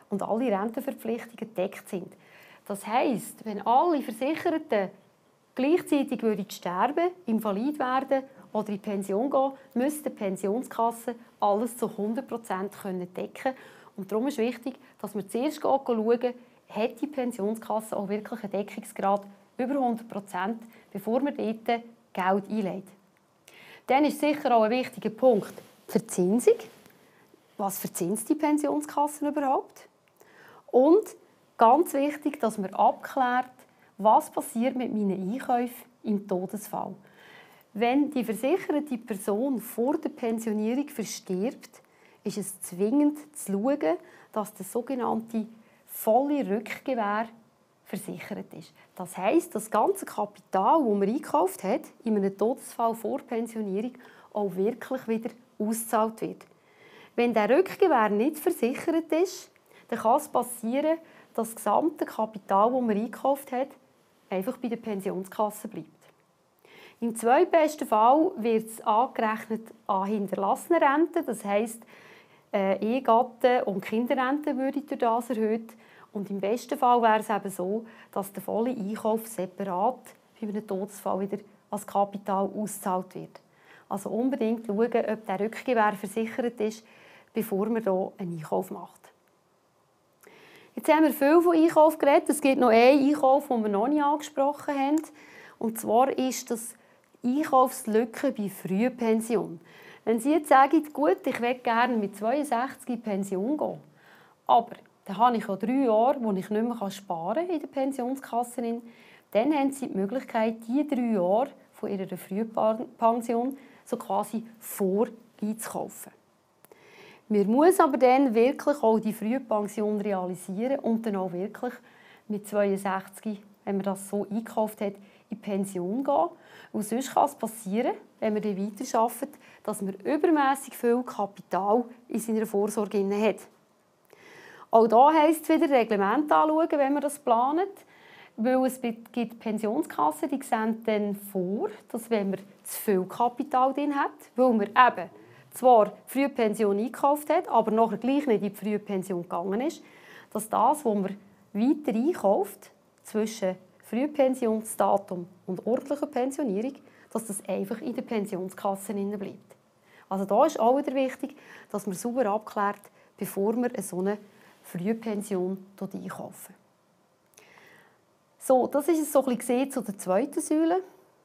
und alle Rentenverpflichtungen gedeckt sind. Das heisst, wenn alle Versicherten gleichzeitig würden sterben, invalid werden oder in Pension gehen, müsste die Pensionskasse alles zu hundert Prozent decken können. Und darum ist wichtig, dass wir zuerst schauen, hat die Pensionskasse auch wirklich einen Deckungsgrad über hundert Prozent, bevor man dort Geld einlegt. Dann ist sicher auch ein wichtiger Punkt die Verzinsung. Was verzinst die Pensionskasse überhaupt? Und ganz wichtig, dass man abklärt, was passiert mit meinen Einkäufen im Todesfall. Wenn die versicherte Person vor der Pensionierung verstirbt, ist es zwingend zu schauen, dass der sogenannte volle Rückgewähr versichert ist. Das heisst, das ganze Kapital, das man eingekauft hat, in einem Todesfall vor Pensionierung auch wirklich wieder ausgezahlt wird. Wenn der Rückgewähr nicht versichert ist, dann kann es passieren, dass das gesamte Kapital, das man eingekauft hat, einfach bei der Pensionskasse bleibt. Im zweitbesten Fall wird es angerechnet an hinterlassene Renten, das heisst, äh, Ehegatten- und Kinderrenten würden durch das erhöht. Und im besten Fall wäre es eben so, dass der volle Einkauf separat bei einem Todesfall wieder als Kapital ausgezahlt wird. Also unbedingt schauen, ob der Rückgewähr versichert ist, bevor man hier einen Einkauf macht. Jetzt haben wir viel von Einkauf geredet. Es gibt noch einen Einkauf, den wir noch nicht angesprochen haben. Und zwar ist das Einkaufslücke bei Frühpension. Wenn Sie jetzt sagen, gut, ich möchte gerne mit zweiundsechzig in Pension gehen, aber dann habe ich auch drei Jahre, wo ich nicht mehr sparen kann in der Pensionskasse, dann haben Sie die Möglichkeit, diese drei Jahre von Ihrer Frühpension so quasi vor einzukaufen. Man muss aber dann wirklich auch die Frühpension realisieren und dann auch wirklich mit zweiundsechzig, wenn man das so eingekauft hat, in Pension gehen. Und sonst kann es passieren, wenn man dann weiterarbeitet, dass man übermässig viel Kapital in seiner Vorsorge hat. Auch hier heisst es wieder Reglement anschauen, wenn man das plant. Weil es gibt Pensionskassen, die sehen dann vor, dass wenn man zu viel Kapital drin hat, weil man eben zwar Frühpension eingekauft hat, aber nachher gleich nicht in die Frühpension gegangen ist, dass das, was man weiter einkauft, zwischen Frühpensionsdatum und ordentlicher Pensionierung, dass das einfach in der Pensionskasse bleibt. Also da ist auch wieder wichtig, dass man sauber abklärt, bevor man eine so eine Frühpension einkaufen. So, das ist es so ein bisschen zu der zweiten Säule.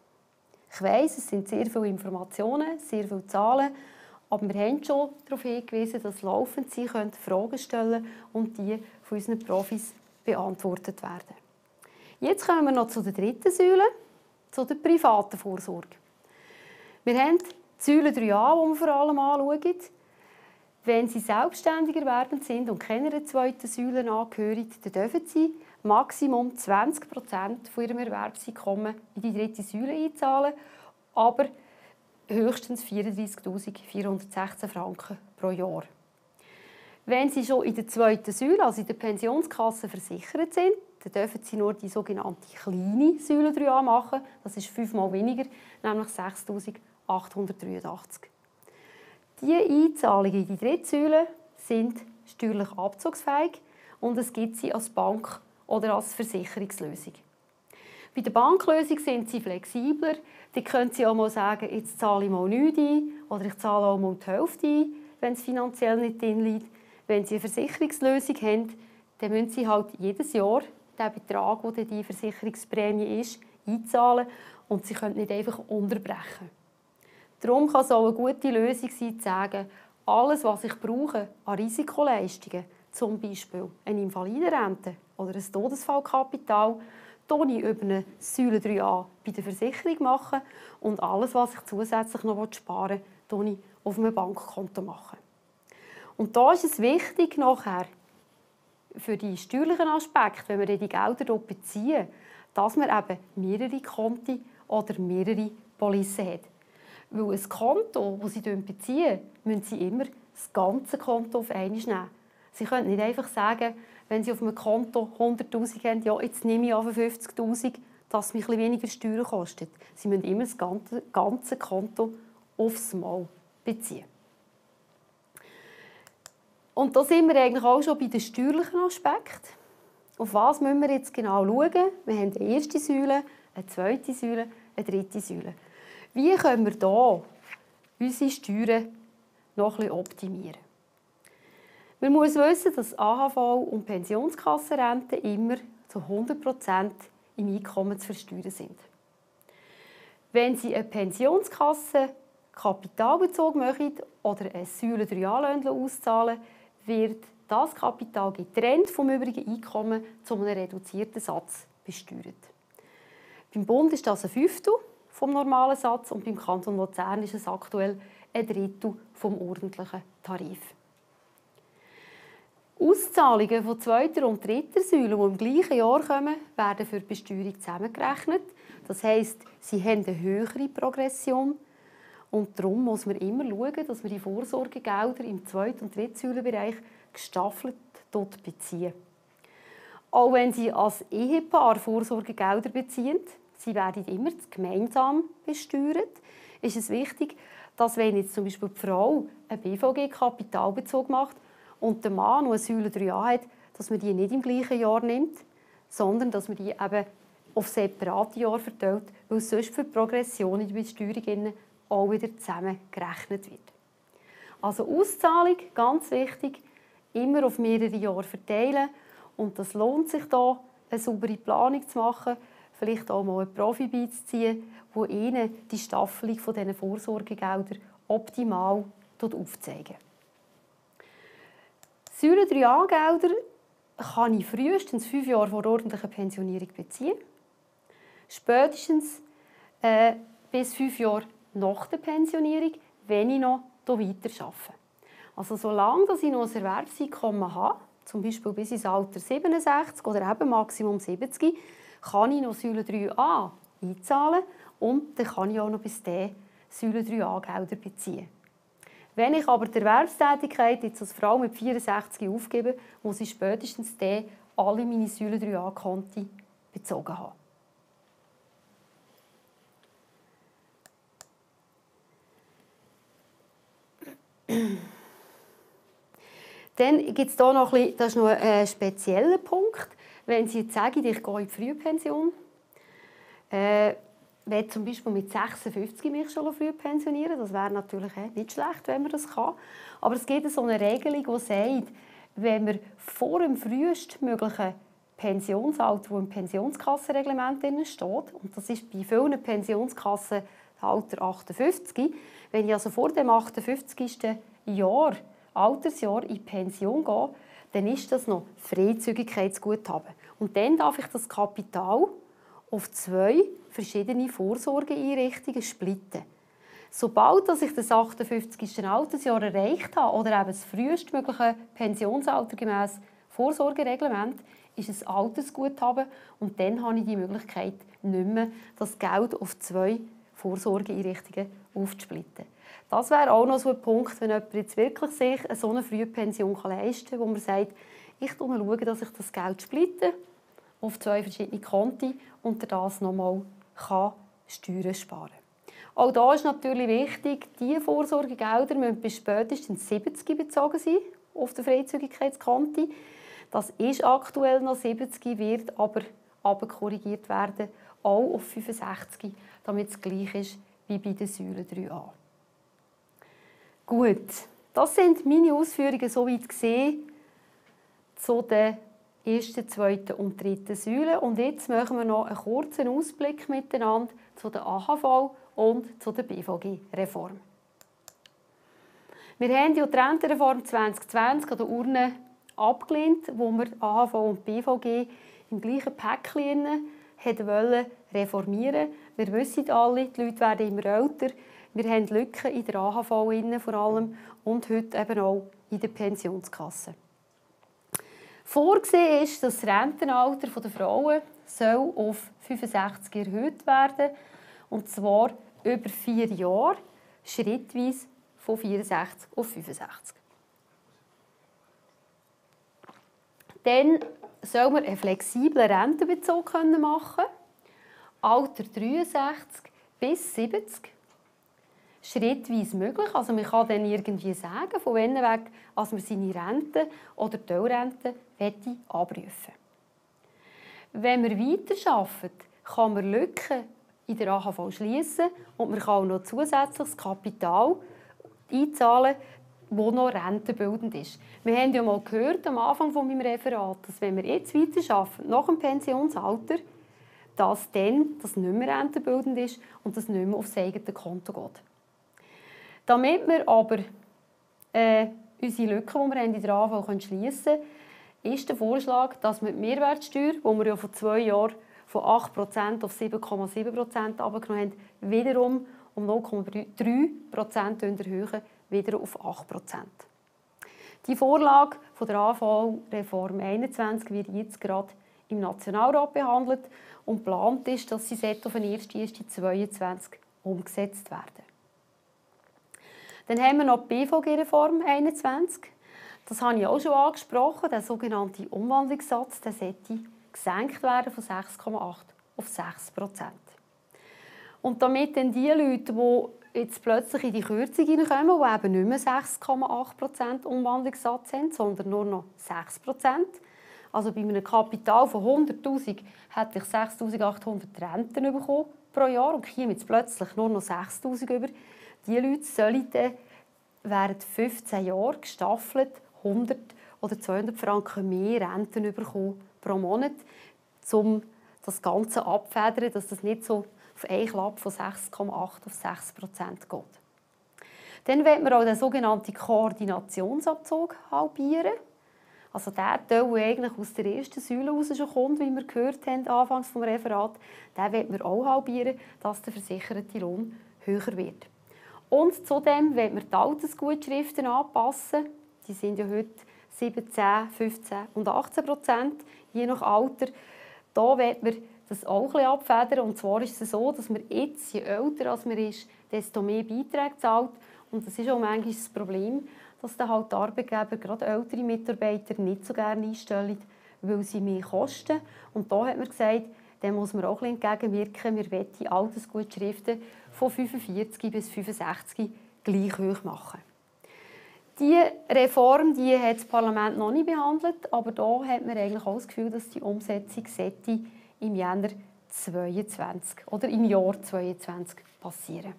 Ich weiss, es sind sehr viele Informationen, sehr viele Zahlen, aber wir haben schon darauf hingewiesen, dass laufend Sie Fragen stellen können und die von unseren Profis beantwortet werden. Jetzt kommen wir noch zu der dritten Säule, zu der privaten Vorsorge. Wir haben die Säule drei a, die wir vor allem anschauen. Wenn Sie selbstständig erwerbend sind und keiner zweiten Säule angehören, dann dürfen Sie Maximum zwanzig Prozent von Ihrem Erwerbseinkommen in die dritte Säule einzahlen, aber höchstens vierunddreißigtausendvierhundertsechzehn Franken pro Jahr. Wenn Sie schon in der zweiten Säule, also in der Pensionskasse, versichert sind, dann dürfen Sie nur die sogenannte kleine Säule drei a machen. Das ist fünfmal weniger, nämlich sechstausendachthundertdreiundachtzig. Diese Einzahlungen in die dritte Säule sind steuerlich abzugsfähig und es gibt sie als Bank oder als Versicherungslösung. Bei der Banklösung sind Sie flexibler. Da können Sie auch mal sagen, jetzt zahle ich mal nichts ein oder ich zahle auch mal die Hälfte ein, wenn es finanziell nicht drin liegt. Wenn Sie eine Versicherungslösung haben, dann müssen Sie halt jedes Jahr den Betrag, der die Versicherungsprämie ist, einzahlen und Sie können nicht einfach unterbrechen. Darum kann es auch eine gute Lösung sein, zu sagen, alles, was ich brauche an Risikoleistungen, zum Beispiel eine Invalidenrente oder ein Todesfallkapital, kann ich über eine Säule drei a bei der Versicherung machen und alles, was ich zusätzlich noch sparen will, kann ich auf einem Bankkonto machen. Und da ist es wichtig, nachher für die steuerlichen Aspekte, wenn wir die Gelder dort beziehen, dass man eben mehrere Konti oder mehrere Policen hat. Weil ein Konto, das Sie beziehen, müssen Sie immer das ganze Konto auf einmal nehmen. Sie können nicht einfach sagen, wenn Sie auf einem Konto hunderttausend haben, ja, jetzt nehme ich einfach fünfzigtausend, dass es mich ein bisschen weniger Steuern kostet. Sie müssen immer das ganze, ganze Konto aufs Mal beziehen. Und da sind wir eigentlich auch schon bei den steuerlichen Aspekten. Auf was müssen wir jetzt genau schauen? Wir haben eine erste Säule, eine zweite Säule, eine dritte Säule. Wie können wir hier unsere Steuern noch ein bisschen optimieren? Man muss wissen, dass A H V und Pensionskassenrente immer zu hundert Prozent im Einkommen zu versteuern sind. Wenn Sie eine Pensionskasse Kapitalbezug machen oder eine Säule drei a auszahlen, wird das Kapital getrennt vom übrigen Einkommen zu einem reduzierten Satz besteuert. Beim Bund ist das ein Fünftel vom normalen Satz und beim Kanton Luzern ist es aktuell ein Drittel vom ordentlichen Tarif. Auszahlungen von zweiter und dritter Säule, die im gleichen Jahr kommen, werden für die Besteuerung zusammengerechnet. Das heisst, sie haben eine höhere Progression. Und darum muss man immer schauen, dass wir die Vorsorgegelder im zweiten und dritten Säulenbereich gestaffelt beziehen. Auch wenn Sie als Ehepaar Vorsorgegelder beziehen, sie werden immer gemeinsam besteuert, ist es wichtig, dass wenn jetzt zum Beispiel die Frau einen B V G-Kapitalbezug macht und der Mann noch eine Säule drei a hat, dass man die nicht im gleichen Jahr nimmt, sondern dass man die eben auf separate Jahre verteilt, weil sonst für die Progression in der Besteuerung auch wieder zusammengerechnet wird. Also Auszahlung, ganz wichtig, immer auf mehrere Jahre verteilen. Und das lohnt sich da, eine saubere Planung zu machen, vielleicht auch mal einen Profi beizuziehen, der Ihnen die Staffelung dieser Vorsorgegelder optimal aufzeigen. Säule drei a-Gelder kann ich frühestens fünf Jahre vor der ordentlichen Pensionierung beziehen. Spätestens äh, bis fünf Jahre nach der Pensionierung, wenn ich noch weiter arbeite. Also solange ich noch ein Erwerbseinkommen habe, zum Beispiel bis ins Alter siebenundsechzig oder eben Maximum siebzig, kann ich noch Säule drei a einzahlen und dann kann ich auch noch bis dahin Säule drei a-Gelder beziehen. Wenn ich aber die Erwerbstätigkeit jetzt als Frau mit vierundsechzig aufgebe, muss ich spätestens dann alle meine Säule drei a-Konti bezogen haben. Dann gibt es hier noch ein bisschen, das ist noch ein spezieller Punkt. Wenn Sie jetzt sagen, ich gehe in die Frühpension, äh, will zum Beispiel mit sechsundfünfzig mich schon früh pensionieren, das wäre natürlich nicht schlecht, wenn man das kann. Aber es gibt so eine Regelung, die sagt, wenn man vor dem frühestmöglichen Pensionsalter, das im Pensionskassenreglement steht, und das ist bei vielen Pensionskassen Alter achtundfünfzig, wenn ich also vor dem achtundfünfzigsten Jahr, Altersjahr in Pension gehe, dann ist das noch Freizügigkeitsguthaben. Und dann darf ich das Kapital auf zwei verschiedene Vorsorgeeinrichtungen splitten. Sobald ich das achtundfünfzigsten Altersjahr erreicht habe oder eben das frühestmögliche Pensionsalter gemäss Vorsorgereglement, ist es Altersguthaben und dann habe ich die Möglichkeit, nicht mehr das Geld auf zwei Vorsorgeeinrichtungen aufzusplitten. Das wäre auch noch so ein Punkt, wenn jemand jetzt wirklich sich eine so eine Frühpension leisten kann, wo man sagt, ich schaue, dass ich das Geld splitte auf zwei verschiedene Konti und das nochmal Steuern sparen kann. Auch da ist natürlich wichtig, die Vorsorgegelder müssen bis spätestens siebzig bezogen sein auf den Freizügigkeitskonti. Das ist aktuell noch siebzig, wird aber korrigiert werden, auch auf fünfundsechzig, damit es gleich ist wie bei der Säule drei a. Gut, das sind meine Ausführungen soweit gesehen zu den ersten, zweiten und dritten Säulen. Und jetzt machen wir noch einen kurzen Ausblick miteinander zu der A H V und zu der B V G-Reform. Wir haben ja die Rentenreform zwanzig zwanzig an der Urne abgelehnt, wo wir A H V und B V G im gleichen Päckchen wollen reformieren. Wir wissen alle, die Leute werden immer älter. Wir haben Lücken in der A H V vor allem und heute eben auch in der Pensionskasse. Vorgesehen ist, dass das Rentenalter der Frauen soll auf fünfundsechzig erhöht werden, und zwar über vier Jahre, schrittweise von vierundsechzig auf fünfundsechzig. Dann soll man einen flexiblen Rentenbezug machen, Alter dreiundsechzig bis siebzig. schrittweise möglich. Also man kann dann irgendwie sagen, von wann weg als man seine Rente oder Teilrente abrufen. Wenn wir weiterarbeiten, kann man Lücken in der A H V schließen und man kann auch noch zusätzliches Kapital einzahlen, das noch rentenbildend ist. Wir haben ja mal gehört am Anfang von meinem Referat, dass wenn wir jetzt weiterarbeiten, nach dem Pensionsalter, dass dann das nicht mehr rentenbildend ist und das nicht mehr aufs eigene Konto geht. Damit wir aber äh, unsere Lücken, die wir in der A H V schließen können, ist der Vorschlag, dass wir die Mehrwertsteuer, die wir ja vor zwei Jahren von acht Prozent auf sieben Komma sieben Prozent herabgenommen haben, wiederum um null Komma drei Prozent erhöhen, wieder auf acht Prozent. Die Vorlage von der A V-Reform einundzwanzig wird jetzt gerade im Nationalrat behandelt und geplant ist, dass sie auf den ersten Januar zweitausendzweiundzwanzig umgesetzt werden. Dann haben wir noch die B V G-Reform einundzwanzig. Das habe ich auch schon angesprochen. Der sogenannte Umwandlungssatz der sollte gesenkt werden von sechs Komma acht auf sechs Prozent. Und damit dann die Leute, die jetzt plötzlich in die Kürzung hineinkommen, die eben nicht mehr sechs Komma acht Prozent Umwandlungssatz haben, sondern nur noch sechs Prozent. Also bei einem Kapital von hunderttausend hätte ich sechstausendachthundert Renten bekommen pro Jahr und hier jetzt plötzlich nur noch sechstausend über. Die Leute sollen dann während fünfzehn Jahren gestaffelt hundert oder zweihundert Franken mehr Renten bekommen pro Monat, um das Ganze abzufedern, dass das nicht so auf einen Klapp von sechs Komma acht auf sechs Prozent geht. Dann wollen wir auch den sogenannten Koordinationsabzug halbieren. Also der Teil, der eigentlich aus der ersten Säule raus schon kommt, wie wir gehört haben, anfangs vom Referat, den wollen wir auch halbieren, dass der versicherte Lohn höher wird. Und zudem wollen wir die Altersgutschriften anpassen. Die sind ja heute siebzehn, fünfzehn und achtzehn Prozent, je nach Alter. Da wollen wir das auch ein bisschen abfedern. Und zwar ist es so, dass man jetzt, je älter man ist, desto mehr Beiträge zahlt. Und das ist auch manchmal das Problem, dass dann halt die Arbeitgeber gerade ältere Mitarbeiter nicht so gerne einstellen, weil sie mehr kosten. Und da hat man gesagt, dem muss man auch ein bisschen entgegenwirken. Wir wollen die Altersgutschriften von fünfundvierzig bis fünfundsechzig gleich hoch machen. Diese Reform die hat das Parlament noch nicht behandelt, aber da hat man eigentlich auch das Gefühl, dass die Umsetzung im Januar zweitausendzweiundzwanzig oder im Jahr zweitausendzweiundzwanzig passieren.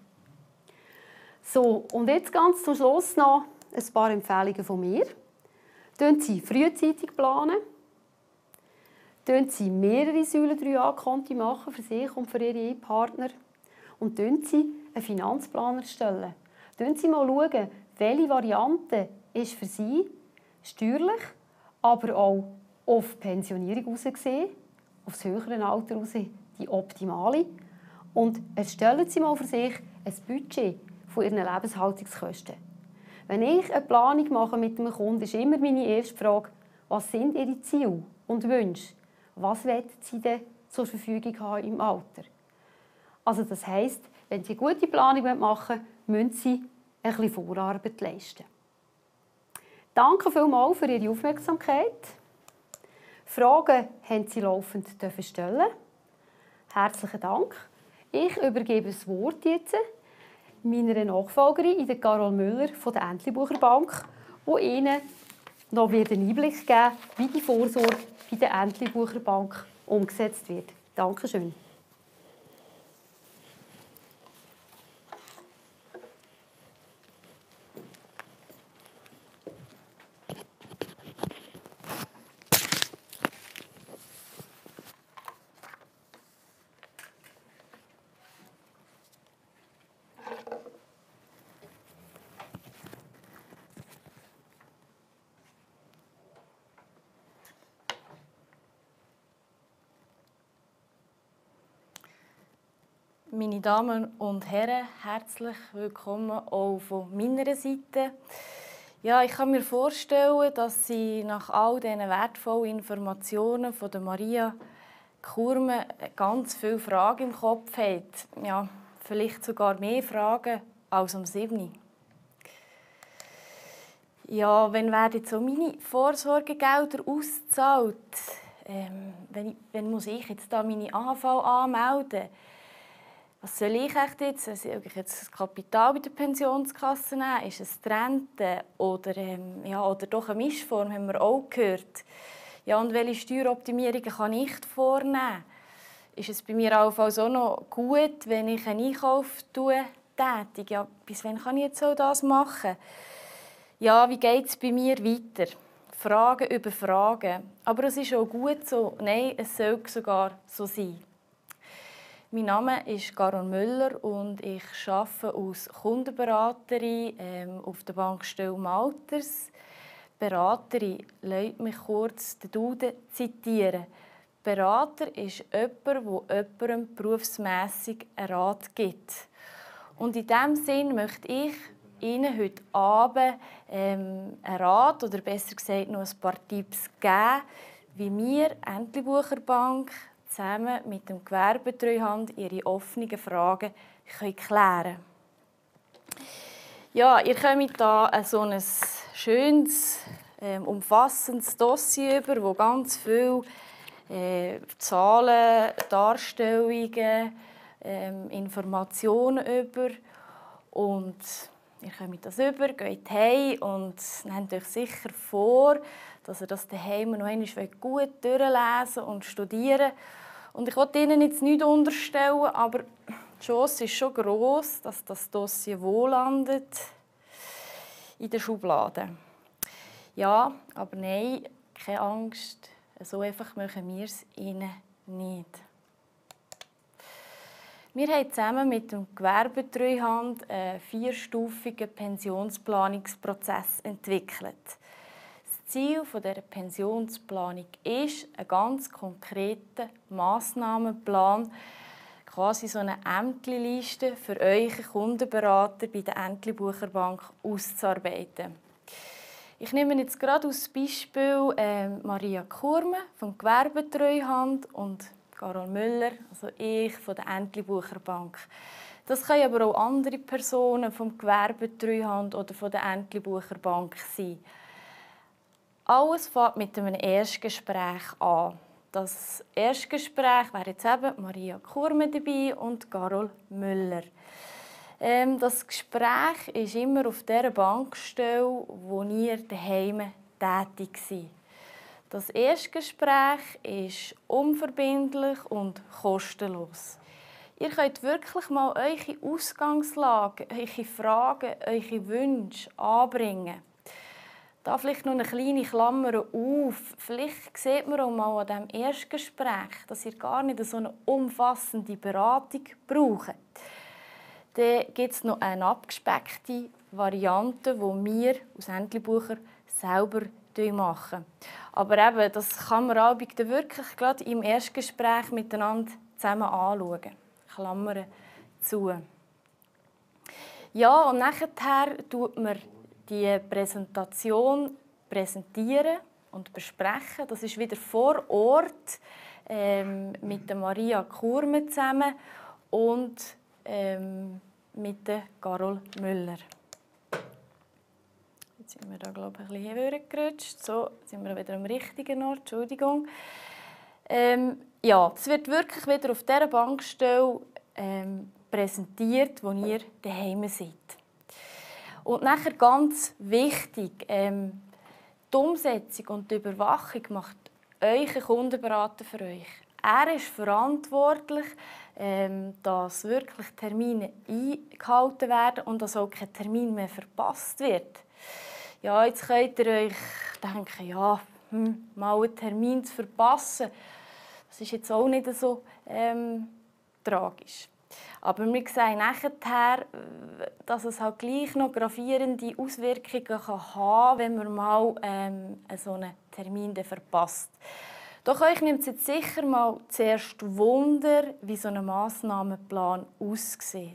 So, und jetzt ganz zum Schluss noch ein paar Empfehlungen von mir. Planen Sie frühzeitig planen. Planen Sie mehrere Säule drei a-Konti machen für sich und für Ihre Ehepartner. Und planen Sie einen Finanzplan erstellen. Schauen Sie mal, schauen, welche Variante ist für Sie steuerlich, aber auch auf die Pensionierung aus gesehen, auf das höhere Alter raus, die optimale. Und erstellen Sie mal für sich ein Budget von Ihren Lebenshaltungskosten. Wenn ich eine Planung mache mit einem Kunden, ist immer meine erste Frage, was sind Ihre Ziele und Wünsche? Was wollen Sie denn zur Verfügung haben im Alter? Also das heisst, wenn Sie eine gute Planung machen wollen, müssen Sie ein bisschen Vorarbeit leisten. Danke vielmals für Ihre Aufmerksamkeit. Fragen haben Sie laufend stellen. Herzlichen Dank. Ich übergebe das Wort jetzt meiner Nachfolgerin, der Carol Müller von der Entlebucher Bank, die Ihnen noch einen Einblick geben wird, wie die Vorsorge bei der Entlebucher Bank umgesetzt wird. Dankeschön. Meine Damen und Herren, herzlich willkommen auch von meiner Seite. Ja, ich kann mir vorstellen, dass Sie nach all diesen wertvollen Informationen von der Maria Kurme ganz viele Fragen im Kopf haben. Ja, vielleicht sogar mehr Fragen als am siebten. Ja, wenn werden jetzt so meine Vorsorgegelder ausgezahlt? Ähm, wenn, wenn muss ich jetzt da meine A H V anmelden? Was soll ich jetzt? Soll ich jetzt das Kapital bei der Pensionskasse nehmen? Ist es die Rente? Oder, ähm, ja, oder doch eine Mischform, haben wir auch gehört. Ja, und welche Steueroptimierungen kann ich vornehmen? Ist es bei mir auch noch gut, wenn ich einen Einkauf tue, tätig? Ja, bis wann kann ich jetzt auch das machen? Ja, wie geht es bei mir weiter? Fragen über Fragen. Aber es ist auch gut so. Nein, es soll sogar so sein. Mein Name ist Carol Müller und ich arbeite als Kundenberaterin ähm, auf der Bankstelle Malters. Beraterin, lasst mich kurz den Duden zitieren. Berater ist jemand, der jemandem berufsmässig einen Rat gibt. Und in diesem Sinn möchte ich Ihnen heute Abend ähm, einen Rat, oder besser gesagt noch ein paar Tipps geben, wie wir Entlebucher Bank zusammen mit dem Gewerbetreuhand ihre offenen Fragen klären können. Ja, ihr kommt hier so ein schönes, ähm, umfassendes Dossier über, wo ganz viele äh, Zahlen, Darstellungen, ähm, Informationen über. Und ihr kommt das über, geht heim und nehmt euch sicher vor, dass ihr das daheim noch einmal gut durchlesen und studieren. Und ich will Ihnen jetzt nichts unterstellen, aber die Chance ist schon gross, dass das Dossier wo landet in der Schublade. Ja, aber nein, keine Angst, so einfach machen wir es Ihnen nicht. Wir haben zusammen mit dem Gewerbetreuhand einen vierstufigen Pensionsplanungsprozess entwickelt. Das Ziel dieser Pensionsplanung ist ein ganz konkreter Massnahmenplan, quasi so eine Ämterliste für eure Kundenberater bei der Entlebucher Bank auszuarbeiten. Ich nehme jetzt gerade als Beispiel äh, Maria Kurme vom Gewerbetreuhand und Carol Müller, also ich von der Entlebucher Bank. Das können aber auch andere Personen vom Gewerbetreuhand oder von der Entlebucher Bank sein. Alles fängt mit einem Erstgespräch an. Das Erstgespräch wäre jetzt eben Maria Kurme dabei und Carol Müller. Ähm, das Gespräch ist immer auf der Bankstelle, wo ihr daheim tätig seid. Das Erstgespräch ist unverbindlich und kostenlos. Ihr könnt wirklich mal eure Ausgangslage, eure Fragen, eure Wünsche anbringen. Da vielleicht noch eine kleine Klammer auf. Vielleicht sieht man auch mal an diesem Erstgespräch, dass ihr gar nicht so eine umfassende Beratung braucht. Dann gibt es noch eine abgespeckte Variante, die wir aus Entlebucher selber machen. Aber eben, das kann man auch wirklich gerade im Erstgespräch miteinander zusammen anschauen. Klammern zu. Ja, und nachher tut man die Präsentation präsentieren und besprechen. Das ist wieder vor Ort ähm, mit der Maria Kurme zusammen und ähm, mit der Carol Müller. Jetzt sind wir da, glaube ich, ein bisschen hergerutscht. So, jetzt sind wir wieder am richtigen Ort. Entschuldigung. Ähm, ja, es wird wirklich wieder auf dieser Bankstelle ähm, präsentiert, wo ihr daheim seid. Und nachher ganz wichtig, ähm, die Umsetzung und die Überwachung macht euer Kundenberater für euch. Er ist verantwortlich, ähm, dass wirklich Termine eingehalten werden und dass auch kein Termin mehr verpasst wird. Ja, jetzt könnt ihr euch denken, ja, hm, mal einen Termin zu verpassen, das ist jetzt auch nicht so ähm, tragisch. Aber wir sehen nachher, dass es halt gleich noch gravierende Auswirkungen kann haben, wenn man mal ähm, so einen Termin verpasst. Doch euch nimmt es jetzt sicher mal zuerst Wunder, wie so ein Massnahmenplan aussieht.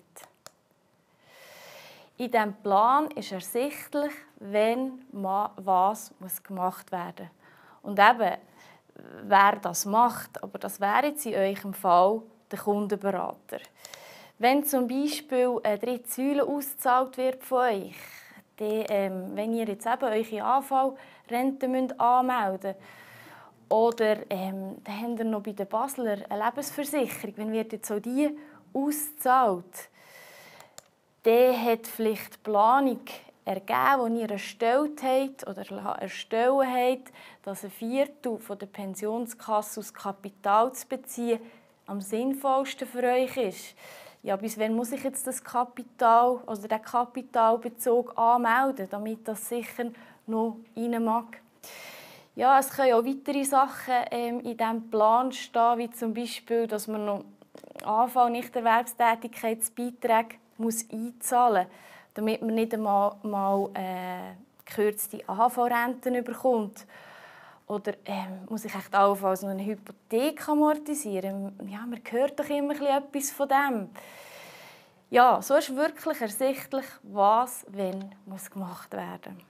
In diesem Plan ist ersichtlich, wenn was muss gemacht werden muss. Und eben, wer das macht, aber das wäre jetzt in eurem Fall der Kundenberater. Wenn zum Beispiel eine dritte Säule ausgezahlt wird von euch, die, ähm, wenn ihr jetzt eben eure A V-Rente anmelden müsst, oder ähm, dann habt ihr noch bei den Basler eine Lebensversicherung, wenn wird jetzt auch die auszahlt, der hat vielleicht die Planung ergeben, die ihr erstellt habt oder erstellen habt, dass ein Viertel von der Pensionskasse aus Kapital zu beziehen am sinnvollsten für euch ist. Ja, bis wann muss ich jetzt das Kapital, also den Kapitalbezug anmelden, damit das sicher noch rein mag? Ja, es können auch weitere Sachen ähm, in diesem Plan stehen, wie zum Beispiel, dass man noch Anfang Nichterwerbstätigkeitsbeiträge muss einzahlen muss, damit man nicht einmal mal, äh, gekürzte A V-Renten bekommt. Oder ähm, muss ich echt allenfalls noch eine Hypothek amortisieren? Ja, man hört doch immer etwas von dem. Ja, so ist wirklich ersichtlich, was wenn muss gemacht werden muss.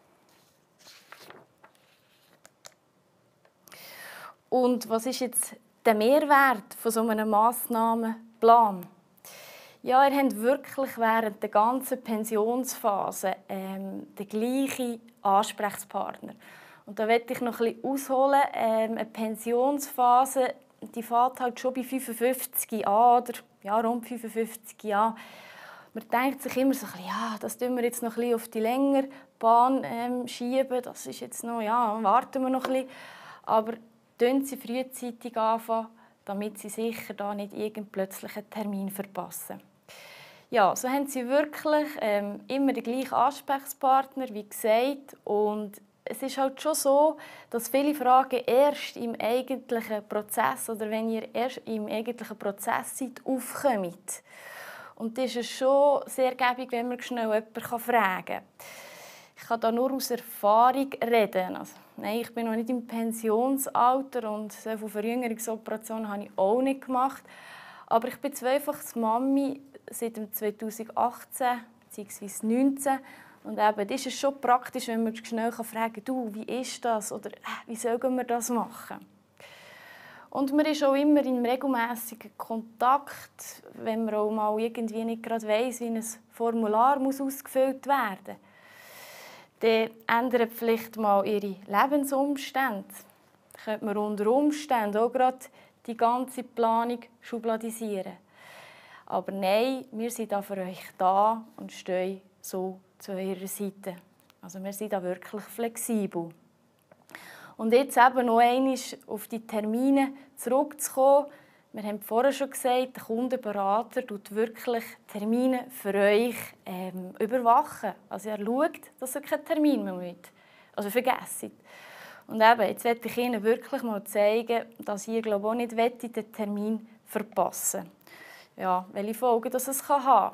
Und was ist jetzt der Mehrwert von so einem Massnahmenplan? Ja, ihr habt wirklich während der ganzen Pensionsphase ähm, den gleichen Ansprechpartner. Und da möchte ich noch ein bisschen ausholen. Ähm, eine Pensionsphase, die fängt halt schon bei fünfundfünfzig an, oder ja, rund fünfundfünfzig Jahren. Man denkt sich immer so ein bisschen, ja, das tun wir jetzt noch ein bisschen auf die längere Bahn ähm, schieben. Das ist jetzt noch, ja, warten wir noch ein bisschen. Aber tun Sie frühzeitig anfangen, damit Sie sicher da nicht irgendeinen plötzlichen Termin verpassen. Ja, so haben Sie wirklich ähm, immer den gleichen Ansprechpartner, wie gesagt. Und es ist halt schon so, dass viele Fragen erst im eigentlichen Prozess oder wenn ihr erst im eigentlichen Prozess seid, aufkommen. Und das ist schon sehr gäbig, wenn man schnell jemanden fragen kann. Ich kann da nur aus Erfahrung reden. Also, nein, ich bin noch nicht im Pensionsalter und so viele Verjüngungsoperationen habe ich auch nicht gemacht. Aber ich bin zweifache Mami seit zweitausendachtzehn bzw. zweitausendneunzehn. Und eben, das ist schon praktisch, wenn man schnell fragen kann, du, wie ist das? Oder äh, wie sollen wir das machen? Und man ist auch immer in regelmäßigen Kontakt, wenn man auch mal irgendwie nicht gerade weiss, wie ein Formular muss ausgefüllt werden muss. Dann ändern vielleicht mal ihre Lebensumstände. Dann könnte man unter Umständen auch gerade die ganze Planung schubladisieren. Aber nein, wir sind da für euch da und stehen so zu eurer Seite. Also wir sind da wirklich flexibel. Und jetzt eben noch einmal auf die Termine zurückzukommen. Wir haben vorher schon gesagt, der Kundenberater tut wirklich Termine für euch ähm, überwachen. Also er schaut, dass ihr keinen Termin mehr habt. Also vergesst. Und eben, jetzt möchte ich Ihnen wirklich mal zeigen, dass ihr glaube auch nicht wollt, den Termin verpassen. Ja, welche Folgen das es haben kann.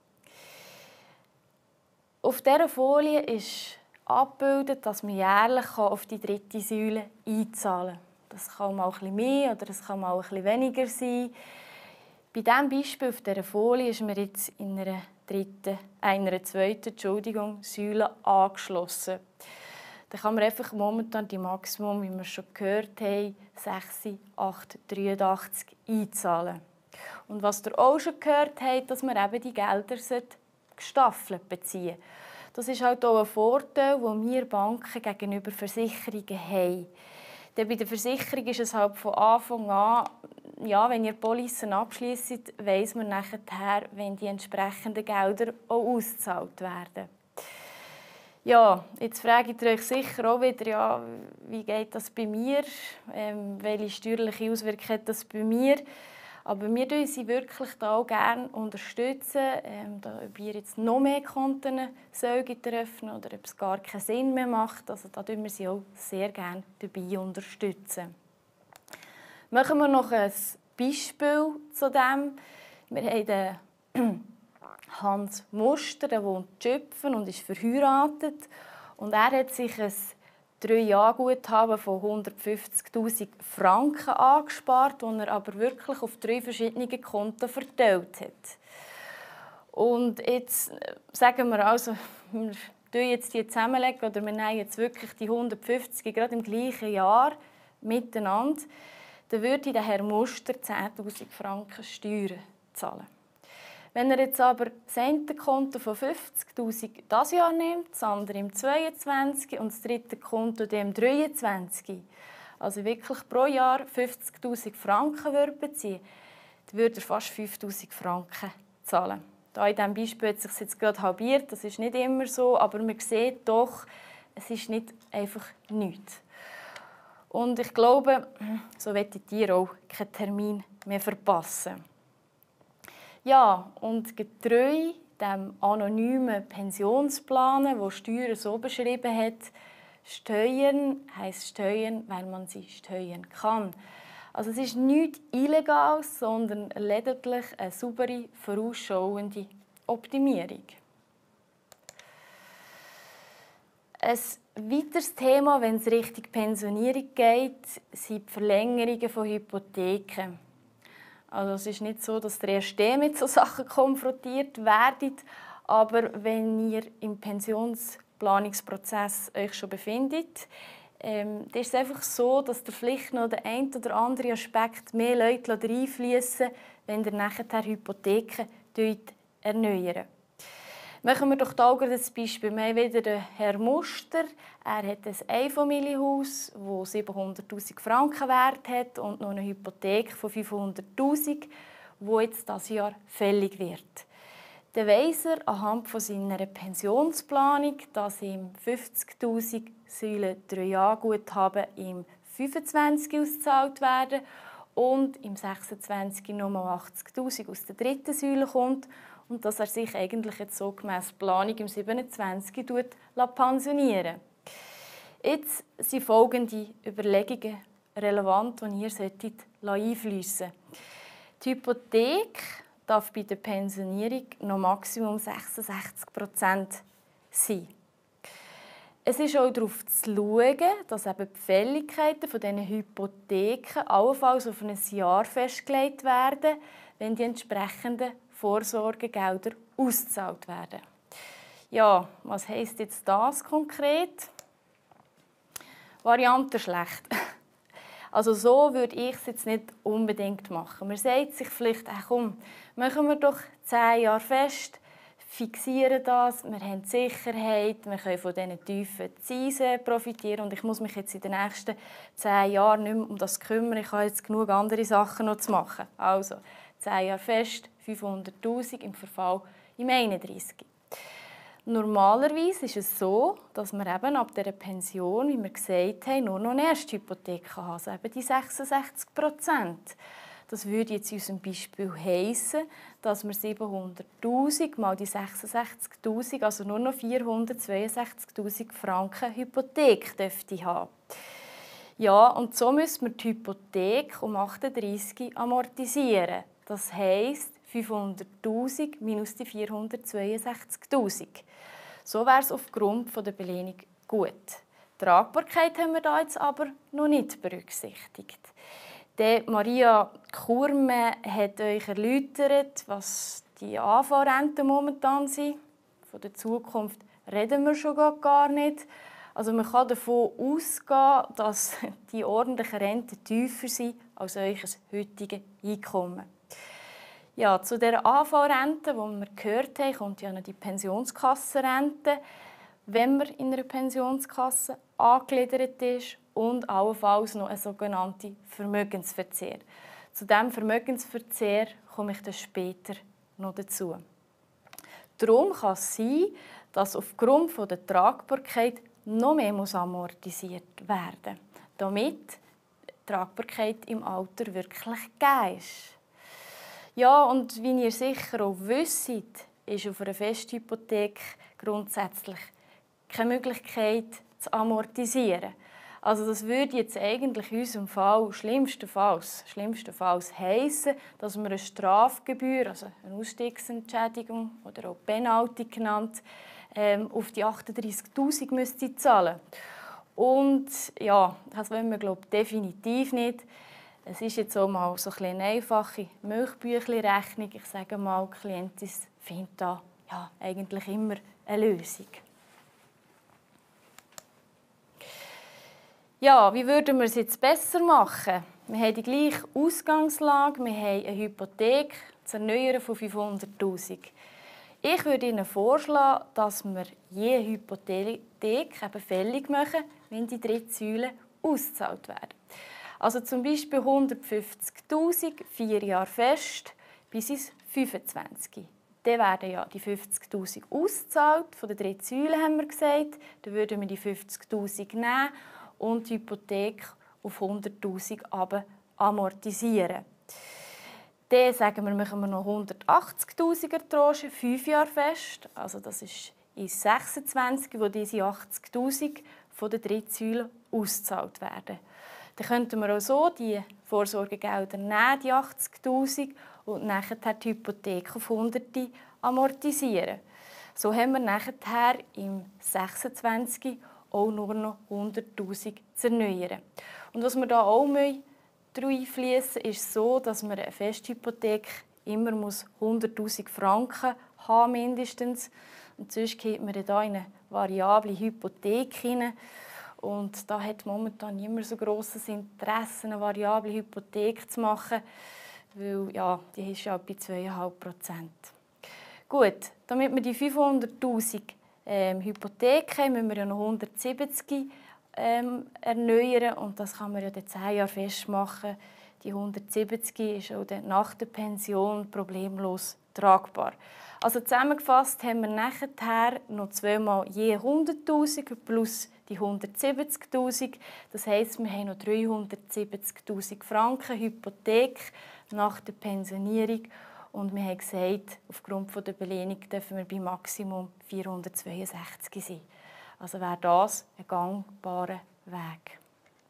Auf dieser Folie ist abgebildet, dass man jährlich auf die dritte Säule einzahlen kann. Das kann mal ein bisschen mehr oder es kann mal ein bisschen weniger sein. Bei diesem Beispiel auf dieser Folie ist man jetzt in einer dritten, einer zweiten Entschuldigung, Säule angeschlossen. Da kann man einfach momentan die Maximum, wie wir schon gehört haben, sechs acht dreiundachtzig einzahlen. Und was ihr auch schon gehört habt, dass man eben die Gelder gestaffelt beziehen sollte. Das ist halt auch ein Vorteil, den wir Banken gegenüber Versicherungen haben. Denn bei der Versicherung ist es halt von Anfang an, ja, wenn ihr Policen abschliesst, weiss man nachher, wenn die entsprechenden Gelder auch ausgezahlt werden. Ja, jetzt fragt ihr euch sicher auch wieder, ja, wie geht das bei mir? Ähm, welche steuerliche Auswirkungen hat das bei mir? Aber wir unterstützen sie wirklich da auch gerne unterstützen, ähm, da, ob ihr jetzt noch mehr Konten öffnen oder ob es gar keinen Sinn mehr macht. Also da unterstützen wir sie auch sehr gerne dabei unterstützen. Machen wir noch ein Beispiel zu dem. Wir haben den Hans Muster, der wohnt in Schüpfen und ist verheiratet. Und er hat sich ein drei Jahre Guthaben von hundertfünfzigtausend Franken angespart, das er aber wirklich auf drei verschiedene Konten verteilt hat. Und jetzt sagen wir also, wir tun jetzt die zusammenlegen oder wir nehmen jetzt wirklich die hundertfünfzig gerade im gleichen Jahr miteinander, dann würde der Herr Muster zehntausend Franken Steuern zahlen. Wenn er jetzt aber das eine Konto von fünfzigtausend dieses Jahr nimmt, das andere im zweiundzwanzig und das dritte Konto im dreiundzwanzig, also wirklich pro Jahr fünfzigtausend Franken würde beziehen, dann würde er fast fünftausend Franken zahlen. Da in diesem Beispiel hat es sich jetzt gerade halbiert, das ist nicht immer so, aber man sieht doch, es ist nicht einfach nichts. Und ich glaube, so möchte ihr auch keinen Termin mehr verpassen. Ja, und getreu dem anonymen Pensionsplanen, wo Steuern so beschrieben hat, steuern heisst steuern, weil man sie steuern kann. Also es ist nichts Illegales, sondern lediglich eine saubere, vorausschauende Optimierung. Ein weiteres Thema, wenn es Richtung Pensionierung geht, sind die Verlängerungen von Hypotheken. Also es ist nicht so, dass ihr erst mit solchen Sachen konfrontiert werdet, aber wenn ihr im Pensionsplanungsprozess euch schon befindet, ähm, dann ist es einfach so, dass ihr vielleicht noch den einen oder anderen Aspekt mehr Leute reinfließen, wenn ihr nachher die Hypotheken erneuern. Machen wir doch da auch ein Beispiel. Wir haben wieder den Herrn Muster. Er hat ein Einfamilienhaus, das siebenhunderttausend Franken wert hat und noch eine Hypothek von fünfhunderttausend, die jetzt dieses Jahr fällig wird. Dann weiss er anhand von seiner Pensionsplanung, dass ihm fünfzigtausend Säulen drei Jahre Guthaben im fünfundzwanzig ausgezahlt werden und im sechsundzwanzig nochmal achtzigtausend aus der dritten Säule kommt und dass er sich eigentlich jetzt so gemäss Planung im siebenundzwanzig pensionieren lässt. Jetzt sind folgende Überlegungen relevant, die ihr einfliessen solltet. Die Hypothek darf bei der Pensionierung noch Maximum sechsundsechzig Prozent sein. Es ist auch darauf zu schauen, dass eben die Fälligkeiten von diesen Hypotheken allenfalls auf ein Jahr festgelegt werden, wenn die entsprechenden Vorsorgegelder ausgezahlt werden. Ja, was heisst jetzt das konkret? Variante schlecht. Also so würde ich es jetzt nicht unbedingt machen. Man sagt sich vielleicht, ach komm, machen wir doch zehn Jahre fest, fixieren das, wir haben die Sicherheit, wir können von diesen tiefen Zinsen profitieren und ich muss mich jetzt in den nächsten zehn Jahren nicht mehr um das kümmern, ich habe jetzt genug andere Sachen noch zu machen. Also, zehn Jahre fest, fünfhunderttausend im Verfall im einunddreißig. Normalerweise ist es so, dass wir eben ab dieser Pension, wie wir gesagt haben, nur noch eine Ersthypothek haben, also eben die sechsundsechzig Prozent. Das würde jetzt in unserem Beispiel heissen, dass wir siebenhunderttausend mal die sechsundsechzigtausend, also nur noch vierhundertzweiundsechzigtausend Franken Hypothek dürfte haben. Ja, und so müssen wir die Hypothek um achtunddreißig amortisieren. Das heisst, fünfhunderttausend minus die vierhundertzweiundsechzigtausend. So wäre es aufgrund der Belehnung gut. Die Tragbarkeit haben wir da jetzt aber noch nicht berücksichtigt. Die Maria Kurme hat euch erläutert, was die A V A-Renten momentan sind. Von der Zukunft reden wir schon gar nicht. Also man kann davon ausgehen, dass die ordentlichen Renten tiefer sind als euer heutiges Einkommen. Ja, zu der A V A-Rente, die wir gehört haben, kommt ja noch die Pensionskassenrente, wenn man in einer Pensionskasse angegliedert ist und allenfalls noch ein sogenannter Vermögensverzehr. Zu diesem Vermögensverzehr komme ich dann später noch dazu. Darum kann es sein, dass aufgrund der Tragbarkeit noch mehr amortisiert werden muss, damit die Tragbarkeit im Alter wirklich gegeben ist. Ja, und wie ihr sicher auch wisst, ist auf einer Festhypothek grundsätzlich keine Möglichkeit zu amortisieren. Also das würde jetzt eigentlich in unserem Fall schlimmstenfalls, schlimmstenfalls heissen, dass wir eine Strafgebühr, also eine Ausstiegsentschädigung oder auch Penalty genannt, ähm, auf die achtunddreißigtausend müsste zahlen. Und ja, das wollen wir glaube ich, definitiv nicht. Es ist jetzt auch mal so eine einfache Milchbüchli-Rechnung. Ich sage mal, die Klientin findet da ja, eigentlich immer eine Lösung. Ja, wie würden wir es jetzt besser machen? Wir haben die gleiche Ausgangslage, wir haben eine Hypothek zu erneuern von fünfhunderttausend. Ich würde Ihnen vorschlagen, dass wir jede Hypothek eben fällig machen, wenn die dritte Säule ausgezahlt werden. Also zum Beispiel hundertfünfzigtausend, vier Jahre fest, bis ins fünfundzwanzig. Dann werden ja die fünfzigtausend ausgezahlt, von der dritten Säule haben wir gesagt. Dann würden wir die fünfzigtausend nehmen und die Hypothek auf hunderttausend amortisieren. Dann sagen wir, machen wir noch hundertachtzigtausender Tranche, fünf Jahre fest. Also das ist in sechsundzwanzig, wo diese achtzigtausend von der dritten Säule ausgezahlt werden. Dann könnten wir auch so die Vorsorgegelder nehmen, die achtzigtausend, und nachher die Hypothek auf hundert amortisieren. So haben wir nachher im sechsundzwanzig auch nur noch hunderttausend zu erneuern. Und was wir da auch einfließen, ist so, dass man eine Festhypothek immer hunderttausend Franken haben mindestens. Und sonst geht man da in eine variable Hypothek hinein. Und da hat momentan niemand so grosses Interesse, eine variable Hypothek zu machen, weil ja, die ist ja bei zwei Komma fünf Prozent. Gut, damit wir die fünfhunderttausend ähm, Hypothek haben, müssen wir ja noch hundertsiebzig ähm, erneuern. Und das kann man ja dann zehn Jahre festmachen. Die hundertsiebzig ist auch dann nach der Pension problemlos tragbar. Also zusammengefasst haben wir nachher noch zweimal je hunderttausend plus die hundertsiebzigtausend. Das heisst, wir haben noch dreihundertsiebzigtausend Franken Hypothek nach der Pensionierung. Und wir haben gesagt, aufgrund der Belehnung dürfen wir bei Maximum vierhundertzweiundsechzig sein. Also wäre das ein gangbarer Weg.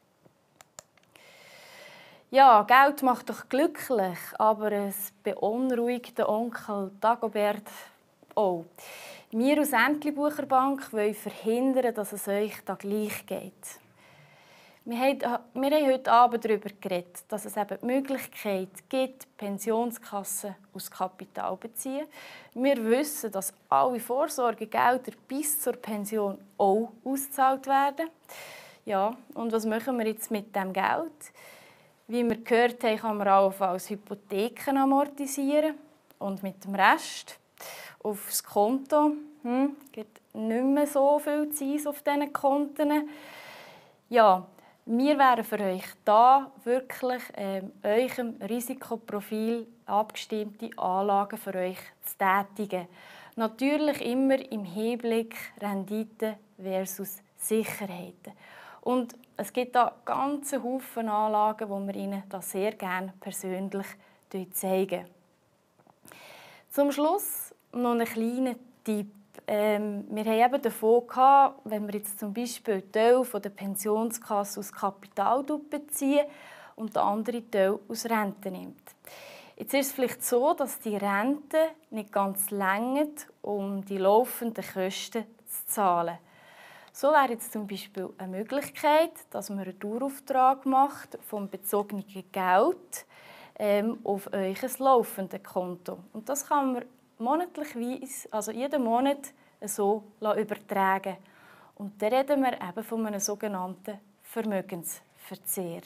Ja, Geld macht doch glücklich, aber es beunruhigt den Onkel Dagobert auch. Wir als Entlebucher Bank wollen verhindern, dass es euch da gleich geht. Wir haben, wir haben heute Abend darüber geredet, dass es eben die Möglichkeit gibt, Pensionskassen aus Kapital zu beziehen. Wir wissen, dass alle Vorsorgegelder bis zur Pension auch ausgezahlt werden. Ja, und was machen wir jetzt mit dem Geld? Wie wir gehört haben, kann man auch als Hypotheken amortisieren und mit dem Rest aufs Konto. Hm, gibt nicht mehr so viel Zeit auf diesen Konten. Ja, wir wären für euch da, wirklich ähm, eurem Risikoprofil abgestimmte Anlagen für euch zu tätigen. Natürlich immer im Hinblick Rendite versus Sicherheiten. Und es gibt da ganze Haufen Anlagen, die wir Ihnen da sehr gerne persönlich zeigen. Zum Schluss noch einen kleinen Tipp. Ähm, wir haben eben davon gehabt, wenn wir jetzt zum Beispiel einen Teil von der Pensionskasse aus Kapital beziehen und den anderen Teil aus Rente nimmt. Jetzt ist es vielleicht so, dass die Rente nicht ganz reicht, um die laufenden Kosten zu zahlen. So wäre jetzt zum Beispiel eine Möglichkeit, dass man einen Dauerauftrag macht vom bezogenen Geld ähm, auf euer laufendes Konto. Und das kann man monatlichweise, also jeden Monat, so übertragen. Und dann reden wir eben von einem sogenannten Vermögensverzehr.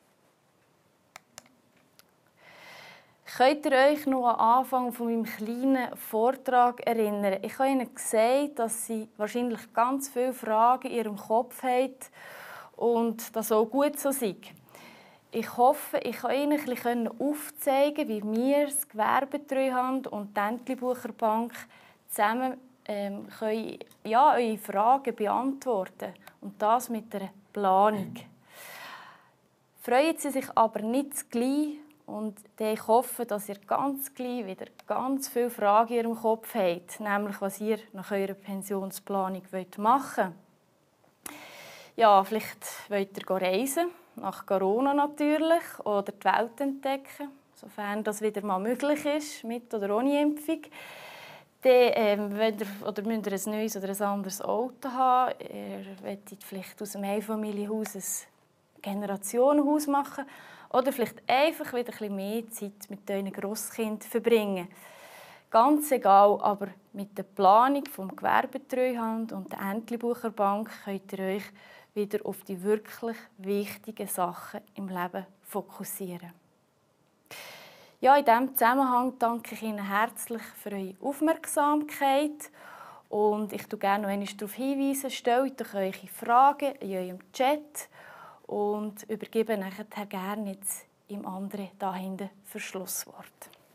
Könnt ihr euch noch an den Anfang von meinem kleinen Vortrag erinnern? Ich habe Ihnen gesagt, dass Sie wahrscheinlich ganz viele Fragen in Ihrem Kopf haben und das auch gut so sei. Ich hoffe, ich kann Ihnen ein bisschen aufzeigen, wie wir, das Gewerbetreuhand und die Entlebucher Bank zusammen ähm, können, ja, eure Fragen beantworten. Und das mit einer Planung. Freuen Sie sich aber nicht gleich. Und ich hoffe, dass ihr ganz gleich wieder ganz viele Fragen in Ihrem Kopf habt, nämlich was ihr nach eurer Pensionsplanung machen wollt. Ja, vielleicht wollt ihr reisen, nach Corona natürlich, oder die Welt entdecken, sofern das wieder mal möglich ist, mit oder ohne Impfung. Dann ähm, wollt ihr, oder müsst ihr ein neues oder ein anderes Auto haben. Ihr wollt vielleicht aus einem Einfamilienhaus ein Generationenhaus machen. Oder vielleicht einfach wieder ein bisschen mehr Zeit mit euren Grosskindern verbringen. Ganz egal, aber mit der Planung vom Gewerbetreuhand und der Entlebucher Bank könnt ihr euch wieder auf die wirklich wichtigen Sachen im Leben fokussieren. Ja, in diesem Zusammenhang danke ich Ihnen herzlich für eure Aufmerksamkeit. Und ich weise gerne noch einmal darauf hinweisen, stellt euch eure Fragen in eurem Chat. und übergebe nachher gerne jetzt im anderen da hinten für Schlusswort.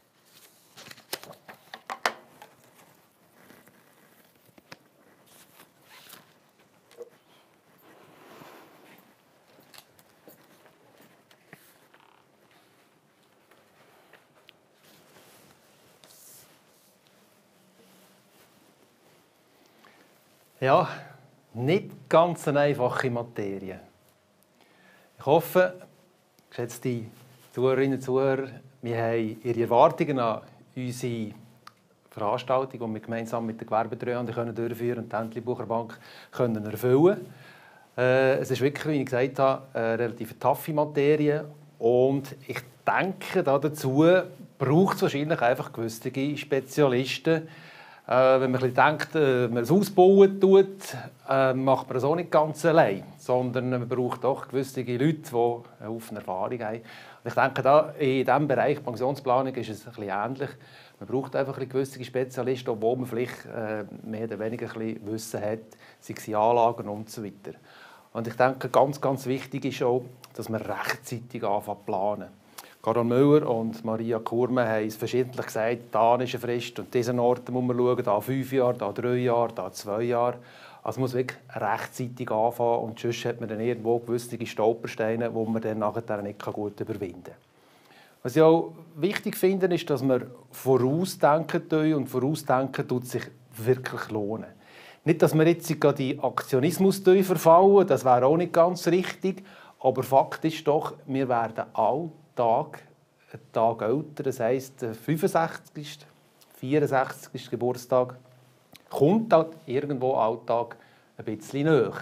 Ja, nicht ganz eine einfache Materie. Ich hoffe, geschätzte Zuhörerinnen und Zuhörer, wir haben Ihre Erwartungen an unsere Veranstaltung, die wir gemeinsam mit der Gewerbetreuhand durchführen und die Entlebucher Bank können erfüllen. Äh, es ist wirklich, wie ich gesagt habe, eine relativ taffe Materie. Und ich denke, dazu braucht es wahrscheinlich einfach gewisse Spezialisten. Äh, wenn man ein bisschen denkt, äh, man es ausbauen tut, äh, macht man es auch nicht ganz allein, sondern man braucht auch gewisse Leute, die eine Haufen Erfahrung haben. Und ich denke, da, in diesem Bereich Pensionsplanung ist es ein bisschen ähnlich. Man braucht einfach ein gewisse Spezialisten, obwohl man vielleicht äh, mehr oder weniger ein bisschen Wissen hat, sei es in Anlagen und so weiter. Und ich denke, ganz, ganz wichtig ist auch, dass man rechtzeitig anfängt zu planen. Carol Müller und Maria Kurme haben es verschiedentlich gesagt, da ist eine Frist und diesen Orten muss man schauen, da fünf Jahre, da drei Jahre, da zwei Jahre. Also man muss wirklich rechtzeitig anfangen und sonst hat man dann irgendwo gewisse Stolpersteine, die man dann nachher nicht gut überwinden kann. Was ich auch wichtig finde, ist, dass man vorausdenken und vorausdenken tut sich wirklich lohnen. Nicht, dass wir jetzt gerade in Aktionismus verfallen, das wäre auch nicht ganz richtig, aber Fakt ist doch, wir werden alle Tag, einen Tag älter, das heisst, der fünfundsechzigste, vierundsechzigste Geburtstag kommt halt irgendwo Alltag ein bisschen näher.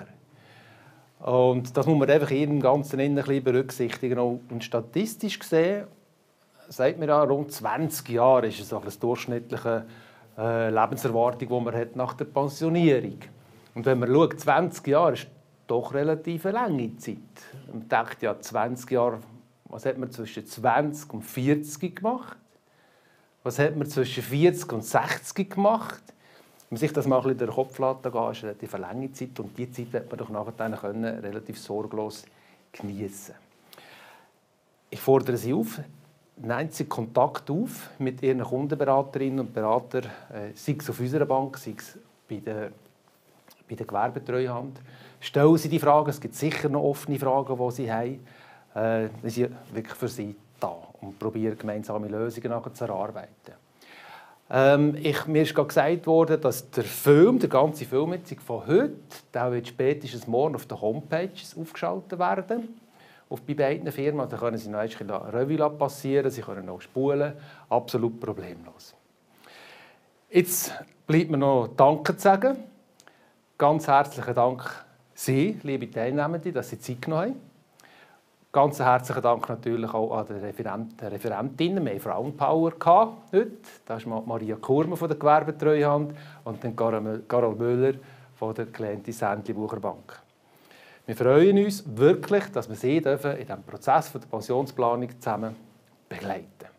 Und das muss man einfach in dem Ganzen ein bisschen berücksichtigen. Und statistisch gesehen, sagt man ja, rund zwanzig Jahre ist es eine durchschnittliche äh, Lebenserwartung, die man hat nach der Pensionierung. Und wenn man schaut, zwanzig Jahre ist doch relativ eine lange Zeit. Man denkt ja, zwanzig Jahre. Was hat man zwischen zwanzig und vierzig gemacht? Was hat man zwischen vierzig und sechzig gemacht? Wenn man sich das mal ein bisschen durch den Kopf lässt, ist eine relativ lange Zeit. Und diese Zeit wird man doch nachher können, relativ sorglos genießen. Ich fordere Sie auf, nehmen Sie Kontakt auf mit Ihren Kundenberaterinnen und Beratern, äh, sei es auf unserer Bank, sei es bei der, bei der Gewerbetreuhand. Stellen Sie die Fragen, es gibt sicher noch offene Fragen, die Sie haben. Wir sind wirklich für Sie da und probieren gemeinsame Lösungen nachher zu erarbeiten. Ähm, ich, mir ist gerade gesagt worden, dass der Film, der ganze Film von heute, der wird spätestens morgen auf der Homepage aufgeschaltet werden. Auf bei beiden Firmen. Da können Sie noch ein bisschen Revue passieren, Sie können noch spulen. Absolut problemlos. Jetzt bleibt mir noch Danke zu sagen. Ganz herzlichen Dank Sie, liebe Teilnehmende, dass Sie Zeit genommen haben. Ganz herzlichen Dank natürlich auch an die Referent, Referentinnen. Wir hatten Frauenpower heute. Das ist Maria Kurme von der Gewerbetreuhand und dann Carol Müller von der Clientis Entlebucher Bank. Wir freuen uns wirklich, dass wir Sie dürfen in diesem Prozess der Pensionsplanung zusammen begleiten.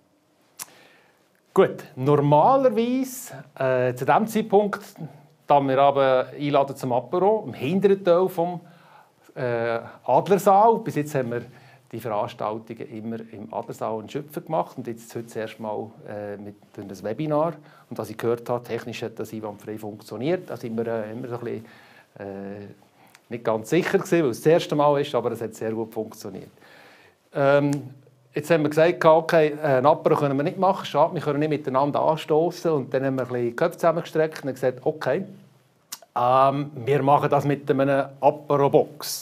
Gut, normalerweise äh, zu diesem Zeitpunkt dann wir aber einladen zum Apero im hinteren Teil vom äh, Adlersaal. Bis jetzt haben wir die Veranstaltungen immer im Adlersaal in Schüpfen gemacht und jetzt heute das erste Mal äh, mit einem Webinar. Und was ich gehört habe, technisch hat das einwandfrei funktioniert. Da sind wir äh, immer so ein bisschen, äh, nicht ganz sicher gewesen, weil es das erste Mal ist, aber es hat sehr gut funktioniert. Ähm, jetzt haben wir gesagt, okay, ein Apero können wir nicht machen, schade, wir können nicht miteinander anstoßen. Und dann haben wir ein bisschen die Köpfe zusammengestreckt und gesagt, okay, ähm, wir machen das mit einer Apero-Box.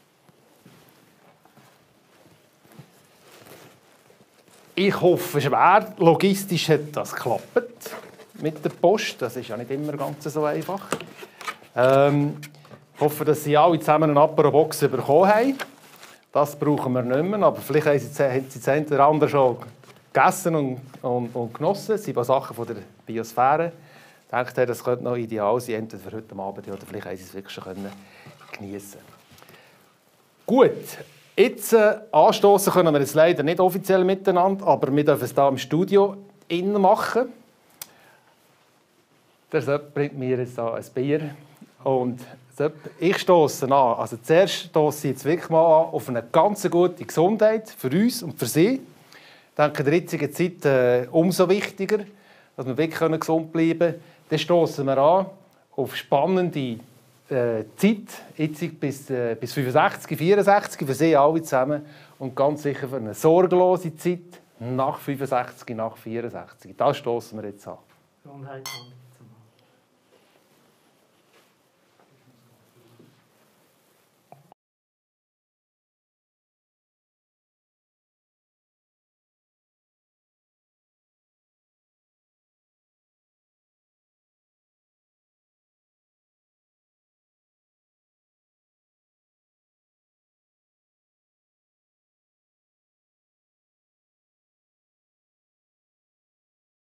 Ich hoffe schwer, logistisch hat das geklappt mit der Post. Das ist ja nicht immer ganz so einfach. Ähm, ich hoffe, dass Sie alle zusammen eine Apero-Box bekommen haben. Das brauchen wir nicht mehr, aber vielleicht haben Sie, haben Sie das eine oder andere schon gegessen und, und, und genossen. Das sind Sachen von der Biosphäre. Ich denke, das könnte noch ideal sein, entweder für heute Abend oder vielleicht haben Sie es wirklich schon geniessen. Gut. Jetzt äh, anstoßen können wir es leider nicht offiziell miteinander, aber wir dürfen es hier im Studio innen machen. Der Sepp bringt mir jetzt da ein Bier und Ich stoße an. Also zuerst stoße ich jetzt wirklich mal an auf eine ganz gute Gesundheit für uns und für Sie. Ich denke, in der jetzigen Zeit äh, umso wichtiger, dass wir wirklich gesund bleiben können. Dann stoßen wir an auf spannende äh, Zeit, jetzt bis, äh, bis fünfundsechzig, vierundsechzig, für Sie alle zusammen. Und ganz sicher für eine sorglose Zeit nach fünfundsechzig, nach vierundsechzig. Das stoßen wir jetzt an. Gesundheit und